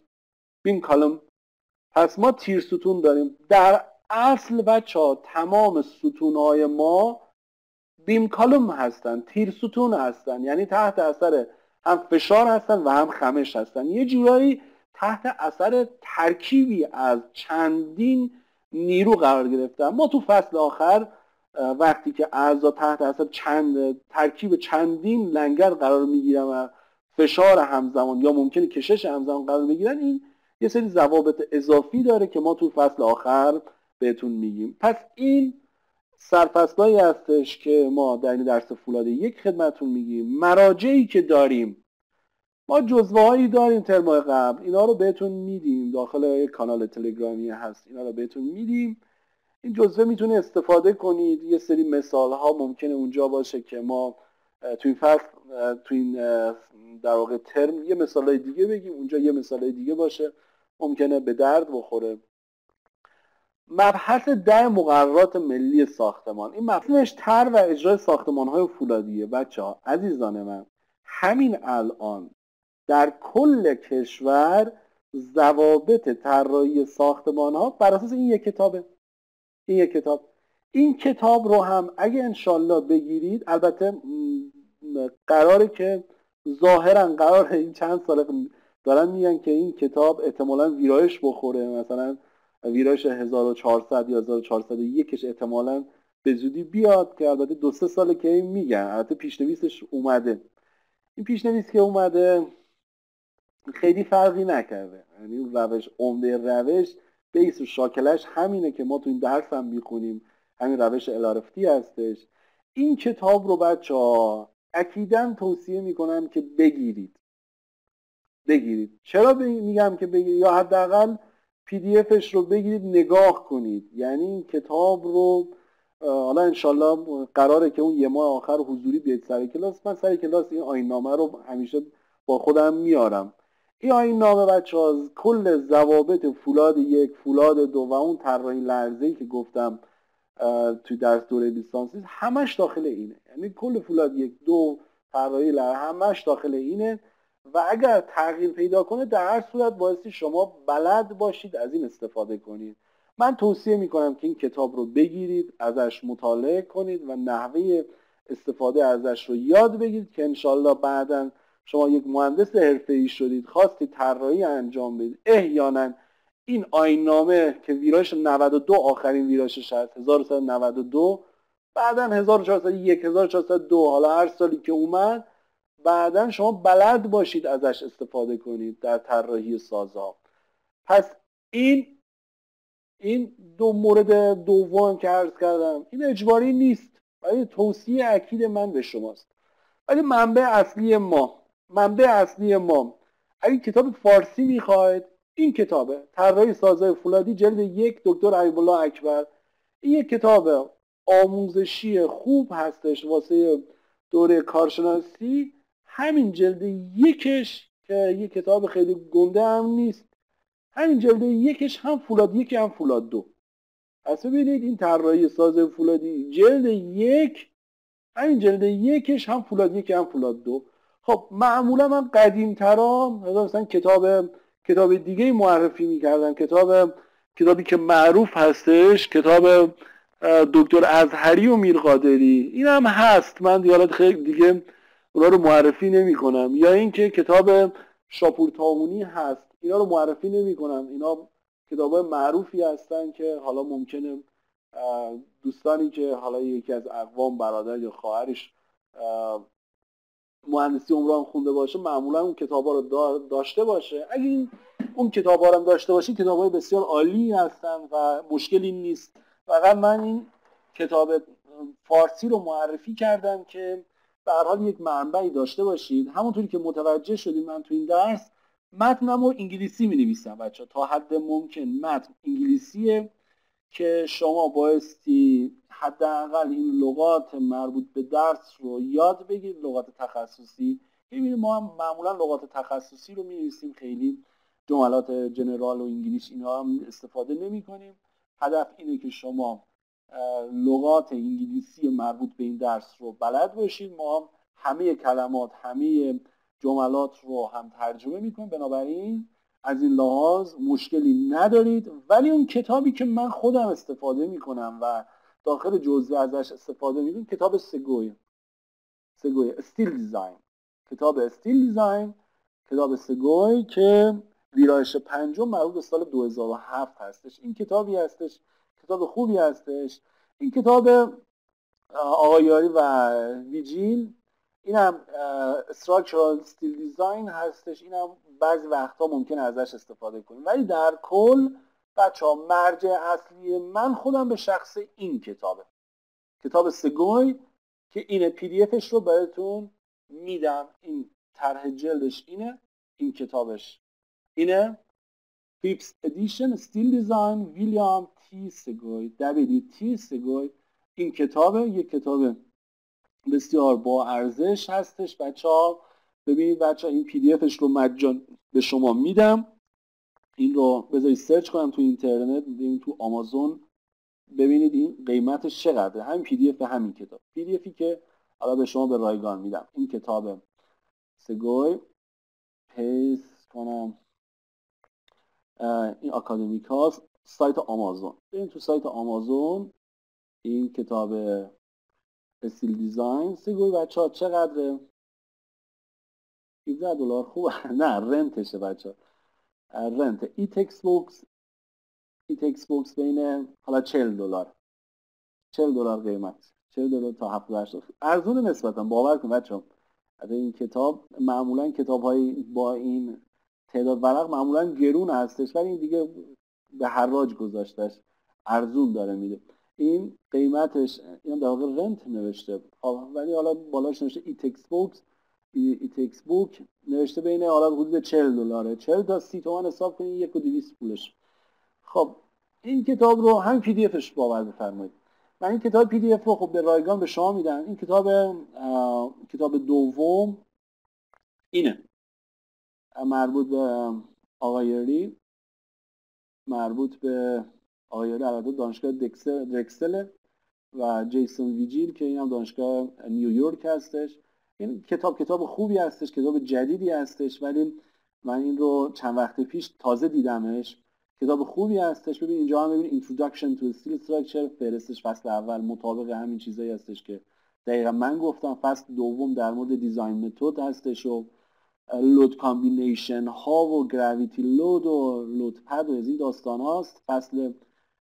کالم. پس ما تیر ستون داریم. در اصل بچه‌ها تمام ستون‌های ما بیم کالم هستن، تیر ستون هستن، یعنی تحت اثر هم فشار هستن و هم خمش هستن. یه جورایی تحت اثر ترکیبی از چندین نیرو قرار گرفتن. ما تو فصل آخر وقتی که اعضا تحت اثر ترکیب چندین لنگر قرار میگیرن و فشار همزمان یا ممکنه کشش همزمان قرار بگیرن، این یه سری ضوابط اضافی داره که ما تو فصل آخر بهتون میگیم. پس این سرفصلایی هستش که ما در این درس فولاد 1 خدمتون میگیم. مراجعی که داریم، ما جزوه هایی داریم ترمای قبل، اینا رو بهتون میدیم داخل یک کانال تلگرامی هست، اینا رو بهتون میدیم. این جزوه میتونه استفاده کنید. یه سری مثال ها ممکنه اونجا باشه که ما تو این فصل تو این در واقع ترم یه مثالای دیگه بگیم، اونجا یه مثالای دیگه باشه، ممکنه به درد بخوره. مبحث 10 مقررات ملی ساختمان، این مفهومش طرح و اجرای ساختمان‌های فولادیه. بچه‌ها عزیزان من، همین الان در کل کشور ضوابط طراحی ساختمان‌ها بر اساس این یک کتابه. این کتاب رو هم اگه انشالله بگیرید، البته قراره که ظاهرا قراره این چند سال دارن میگن که این کتاب احتمالاً ویرایش بخوره، مثلا ویرایش 1400 یا 1401ش احتمالاً به زودی بیاد، که البته 2-3 ساله که این میگن. البته پیشنویسش اومده، این پیشنویس که اومده خیلی فرقی نکرده، یعنی روش عمده روش بیس و شاکلش همینه که ما تو این درس هم میخونیم، همین روش LRFT هستش. این کتاب رو بچه‌ها اکیداً توصیه میکنم که بگیرید. چرا میگم که بگیرید؟ یا حداقل PDF رو بگیرید نگاه کنید. یعنی این کتاب رو حالا انشالله قراره که اون یه ماه آخر حضوری بیاید سر کلاس. من سر کلاس این آیین‌نامه رو همیشه با خودم میارم. این آیین‌نامه بچه‌ها کل ضوابط فولاد 1، فولاد 2 و اون طراحی لرزه‌ای که گفتم توی درس دوره لیسانسی همش داخل اینه. یعنی کل فولاد 1، 2 طراحی لرزه همش داخل اینه و اگر تغییر پیدا کنه در هر صورت بایستی شما بلد باشید از این استفاده کنید. من توصیه میکنم که این کتاب رو بگیرید، ازش مطالعه کنید و نحوه استفاده ازش رو یاد بگیرید که انشالله بعداً شما یک مهندس حرفه‌ای شدید، خواستید طراحی انجام بدید، احیانا این آیین‌نامه که ویرایش 92 آخرین ویرایشش هست، 1192 بعدا 1401 1402 حالا هر سالی که اومد بعدا شما بلد باشید ازش استفاده کنید در طراحی سازها. پس این دو مورد دوم که عرض کردم این اجباری نیست، ولی توصیه اکید من به شماست. ولی منبع اصلی ما اگه کتاب فارسی میخواید، این کتابه طراحی سازهای فولادی جلد 1 دکتر حبیب الله اکبر. این یک کتاب آموزشی خوب هستش واسه دوره کارشناسی. همین جلد 1ش که یک کتاب خیلی گنده هم نیست، همین جلد 1ش هم فولاد 1 هم فولاد 2. پس ببینید این طراحی ساز فولادی جلد 1، همین جلد 1ش هم فولاد 1 هم فولاد 2. خب معمولا من قدیم‌ترام مثلا کتاب دیگه معرفی می‌کردم، کتابی که معروف هستش کتاب دکتر ازهری و میرقادری، این هم هست، من دیالت خیلی دیگه اونا رو معرفی نمی‌کنم. یا اینکه کتاب شاپور تامونی هست، اینا رو معرفی نمی‌کنم. اینا کتابای معروفی هستن که حالا ممکنه دوستانی که حالا یکی از اقوام برادر یا خواهرش مهندسی عمران خونده باشه معمولا اون کتابا رو داشته باشه. اگه اون کتابا رو هم داشته باشین کتابای بسیار عالی هستن و مشکلی نیست. فقط من این کتاب فارسی رو معرفی کردم که به هر حال یک منبعی داشته باشید. همونطوری که متوجه شدید من تو این درس متنم رو انگلیسی می‌نویسم بچه‌ها، تا حد ممکن متن انگلیسیه که شما بایستی حداقل این لغات مربوط به درس رو یاد بگیرید، لغات تخصصی. ببینید ما هم معمولا لغات تخصصی رو می‌نویسیم، خیلی جملات جنرال و انگلیس اینها هم استفاده نمی‌کنیم. هدف اینه که شما لغات انگلیسی مربوط به این درس رو بلد باشید. ما هم همه کلمات، همه جملات رو هم ترجمه می‌کنیم، بنابراین از این لحاظ مشکلی ندارید. ولی اون کتابی که من خودم استفاده میکنم و داخل جزوه ازش استفاده میکنم کتاب سگوی استیل دیزاین، کتاب سگوی که ویرایش 5 مربوط به سال 2007 هستش. این کتابی هستش، کتاب خوبی هستش. این کتاب آقایاری و ویجیل، اینم استراکچرال استیل دیزاین هستش. اینم بعضی وقتا ممکنه ازش استفاده کنیم، ولی در کل بچه‌ها مرجع اصلی من خودم به شخص این کتاب سگوی که اینه. پی دی افش رو بهتون میدم، این طرح جلدش اینه، این کتابش اینه، 5th edition استیل دیزاین ویلیام تی سگوی WT سگوی. این کتابه، یک کتاب بسیار با ارزش هستش بچه‌ها. ببینید بچه‌ها این پی دی افش رو مجان به شما میدم. این رو بذارید سرچ کنم تو اینترنت، ببینید تو آمازون، ببینید این قیمتش چقدره. همین پی دی اف همین کتاب، پی دی افی که حالا به شما به رایگان میدم. این کتاب سگوی، پیست کنم این آکادمیک هاست، سایت آمازون. ببینید تو سایت آمازون این کتاب استیل دیزاین سگوی بچه‌ها چقدره؟ $17 خوبه. نه رنتشه بچه‌ها، رنت. ای تکس بوکس بین حالا $40 قیمت، $40 تا $78 ارزون نسبتا. باور کن بچه‌ها این کتاب معمولا کتاب‌های با این تعداد ورق معمولا گرون هستش، ولی این دیگه به حراج گذاشتش، ارزون داره میده. این قیمتش، این در واقع رنت نوشته ولی حالا بالاش نوشته ای تکس بوک نوشته بین حالا حدود $40، 40 تا 30 تومان حساب کنید، 1,200 پولش. خب این کتاب رو هم پی دی افش باور بفرمایید. من این کتاب پی دی اف رو خب به رایگان به شما میدم. این کتاب دوم اینه، مربوط به آقایری، البته دانشگاه دکسل و جیسون ویجیل که این هم دانشگاه نیویورک هستش. این کتاب خوبی هستش، کتاب جدیدی هستش، ولی من این رو چند وقت پیش تازه دیدمش. کتاب خوبی هستش. ببین اینجا هم ببین Introduction to Steel Structure، فهرستش فصل اول مطابق همین چیزایی هستش که دقیقا من گفتم. فصل دوم در مورد دیزاین متد هستش و لود کامبینیشن ها و گراویتی لود و لود پد و از این داستان هاست. فصل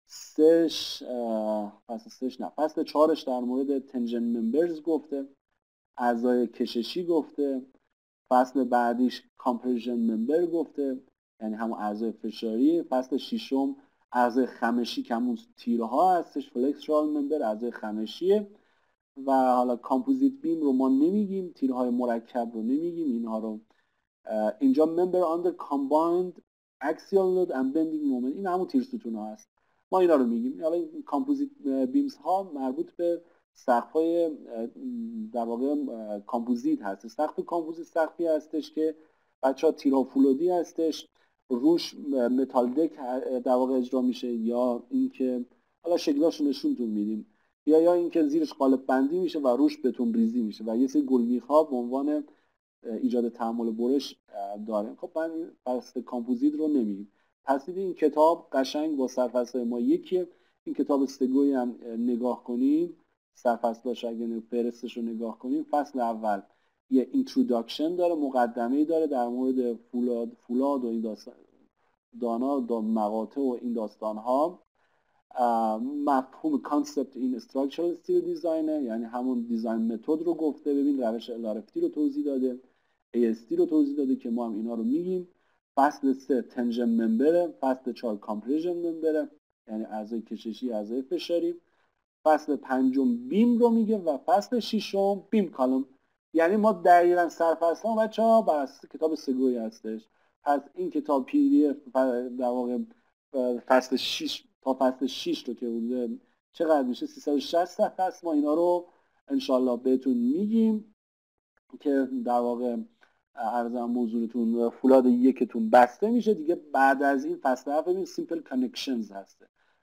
3 فصل 3 نه فصل 4ش در مورد تنجن ممبرز گفته، اعضای کششی گفته. فصل بعدیش کامپرژن ممبر گفته، یعنی همون اعضای فشاری. فصل 6م اعضای خمشی که همون تیره ها هستش، فلکسورال ممبر اعضای خمشیه. و حالا کامپوزیت بیم رو ما نمیگیم، تیره های مرکب رو نمیگیم، اینها رو اینجا member under combined axial load and bending moment، این همون تیر ستون ها هست، ما اینا رو میگیم. حالا این کامپوزیت بیمز ها مربوط به سقف های در واقع کامپوزیت هست. سقف کامپوزیت سقفی هستش که بچه‌ها تیرها فولادی هستش، روش متال دک در واقع اجرا میشه، یا اینکه حالا شکلاشو نشونتون میدیم، یا اینکه زیرش قالب بندی میشه و روش بتون ریزی میشه و یه سری گلمیخ ها به عنوان ایجاد تحمل برش داره. خب من فصل کامپوزیت رو نمیگیم. پس این کتاب قشنگ با سرفصل ما یکیه. این کتاب استگوی هم نگاه کنیم، سرفصلاش اگه فهرستش رو نگاه کنیم، فصل اول یه اینتروداکشن داره، مقدمه‌ای داره در مورد فولاد و این دانا مقاطع و این داستان ها. مفهوم کانسپت این استراکچرال استیل دیزاینه، یعنی همون دیزاین متد رو گفته. ببین روش LRFT رو توضیح داده، AST رو توضیح داده که ما هم اینا رو میگیم. فصل 3 تنژن ممبره، فصل 4 کامپرژن ممبره، یعنی اعضای کششی اعضای فشاری. فصل 5 بیم رو میگه و فصل 6 بیم کالم. یعنی ما دقیقاً سرفصل ها بچه‌ها بر اساس کتاب سگوی هستش. پس این کتاب PDF در واقع فصل 6 تا فصل 6 رو که حدود چقدر میشه 360 صفحه است، ما اینا رو انشالله بهتون میگیم که در واقع عرضم موضوعتون فولاد یکتون بسته میشه دیگه. بعد از این فصل هفت ببین سیمپل کانکشنز هسته،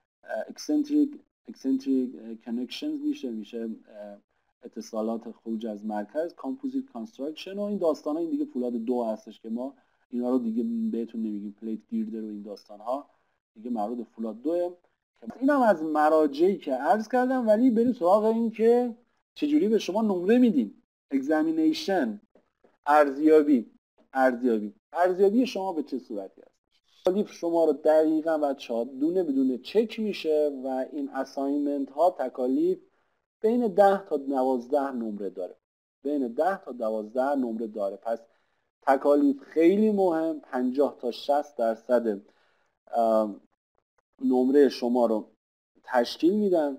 اکسنتریک کانکشنز میشه اتصالات خروج از مرکز، کامپوزیت کانستراکشن و این داستان ها. این دیگه فولاد 2 هستش که ما اینا رو دیگه بهتون نمیگیم، پلیت گیردر و این داستان ها دیگه مربوط به فولاد 2. اینم از مراجعی که عرض کردم. ولی بریم سراغ این که چجوری به شما نمره میدیم. اگزامینیشن، ارزیابی شما به چه صورتی هست؟ تکالیف شما رو دقیقاً بچه‌ها دونه بدونه چک میشه و این اساینمنت ها تکالیف بین 10 تا 12 نمره داره، بین 10 تا 12 نمره داره. پس تکالیف خیلی مهم، 50 تا 60% نمره شما رو تشکیل میدن.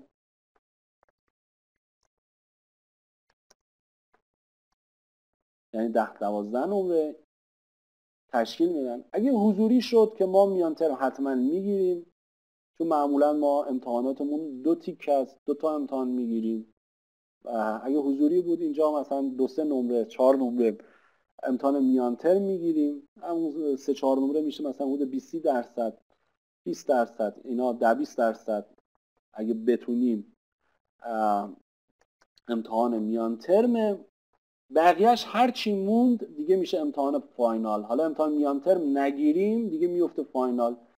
یعنی 10-12 نمره تشکیل میدن. اگه حضوری شد که ما میان ترم حتما میگیریم، چون معمولا ما امتحاناتمون 2 تیک است، 2 تا امتحان میگیریم. اگه حضوری بود اینجا مثلا 2-3 نمره 4 نمره امتحان میان ترم میگیریم. همون 3-4 نمره میشه مثلا حدود 20% 20% اینا 10-20% اگه بتونیم امتحان میان ترم. بقیهش هر چی موند دیگه میشه امتحان فاینال. حالا امتحان میان ترم نگیریم دیگه میفته فاینال.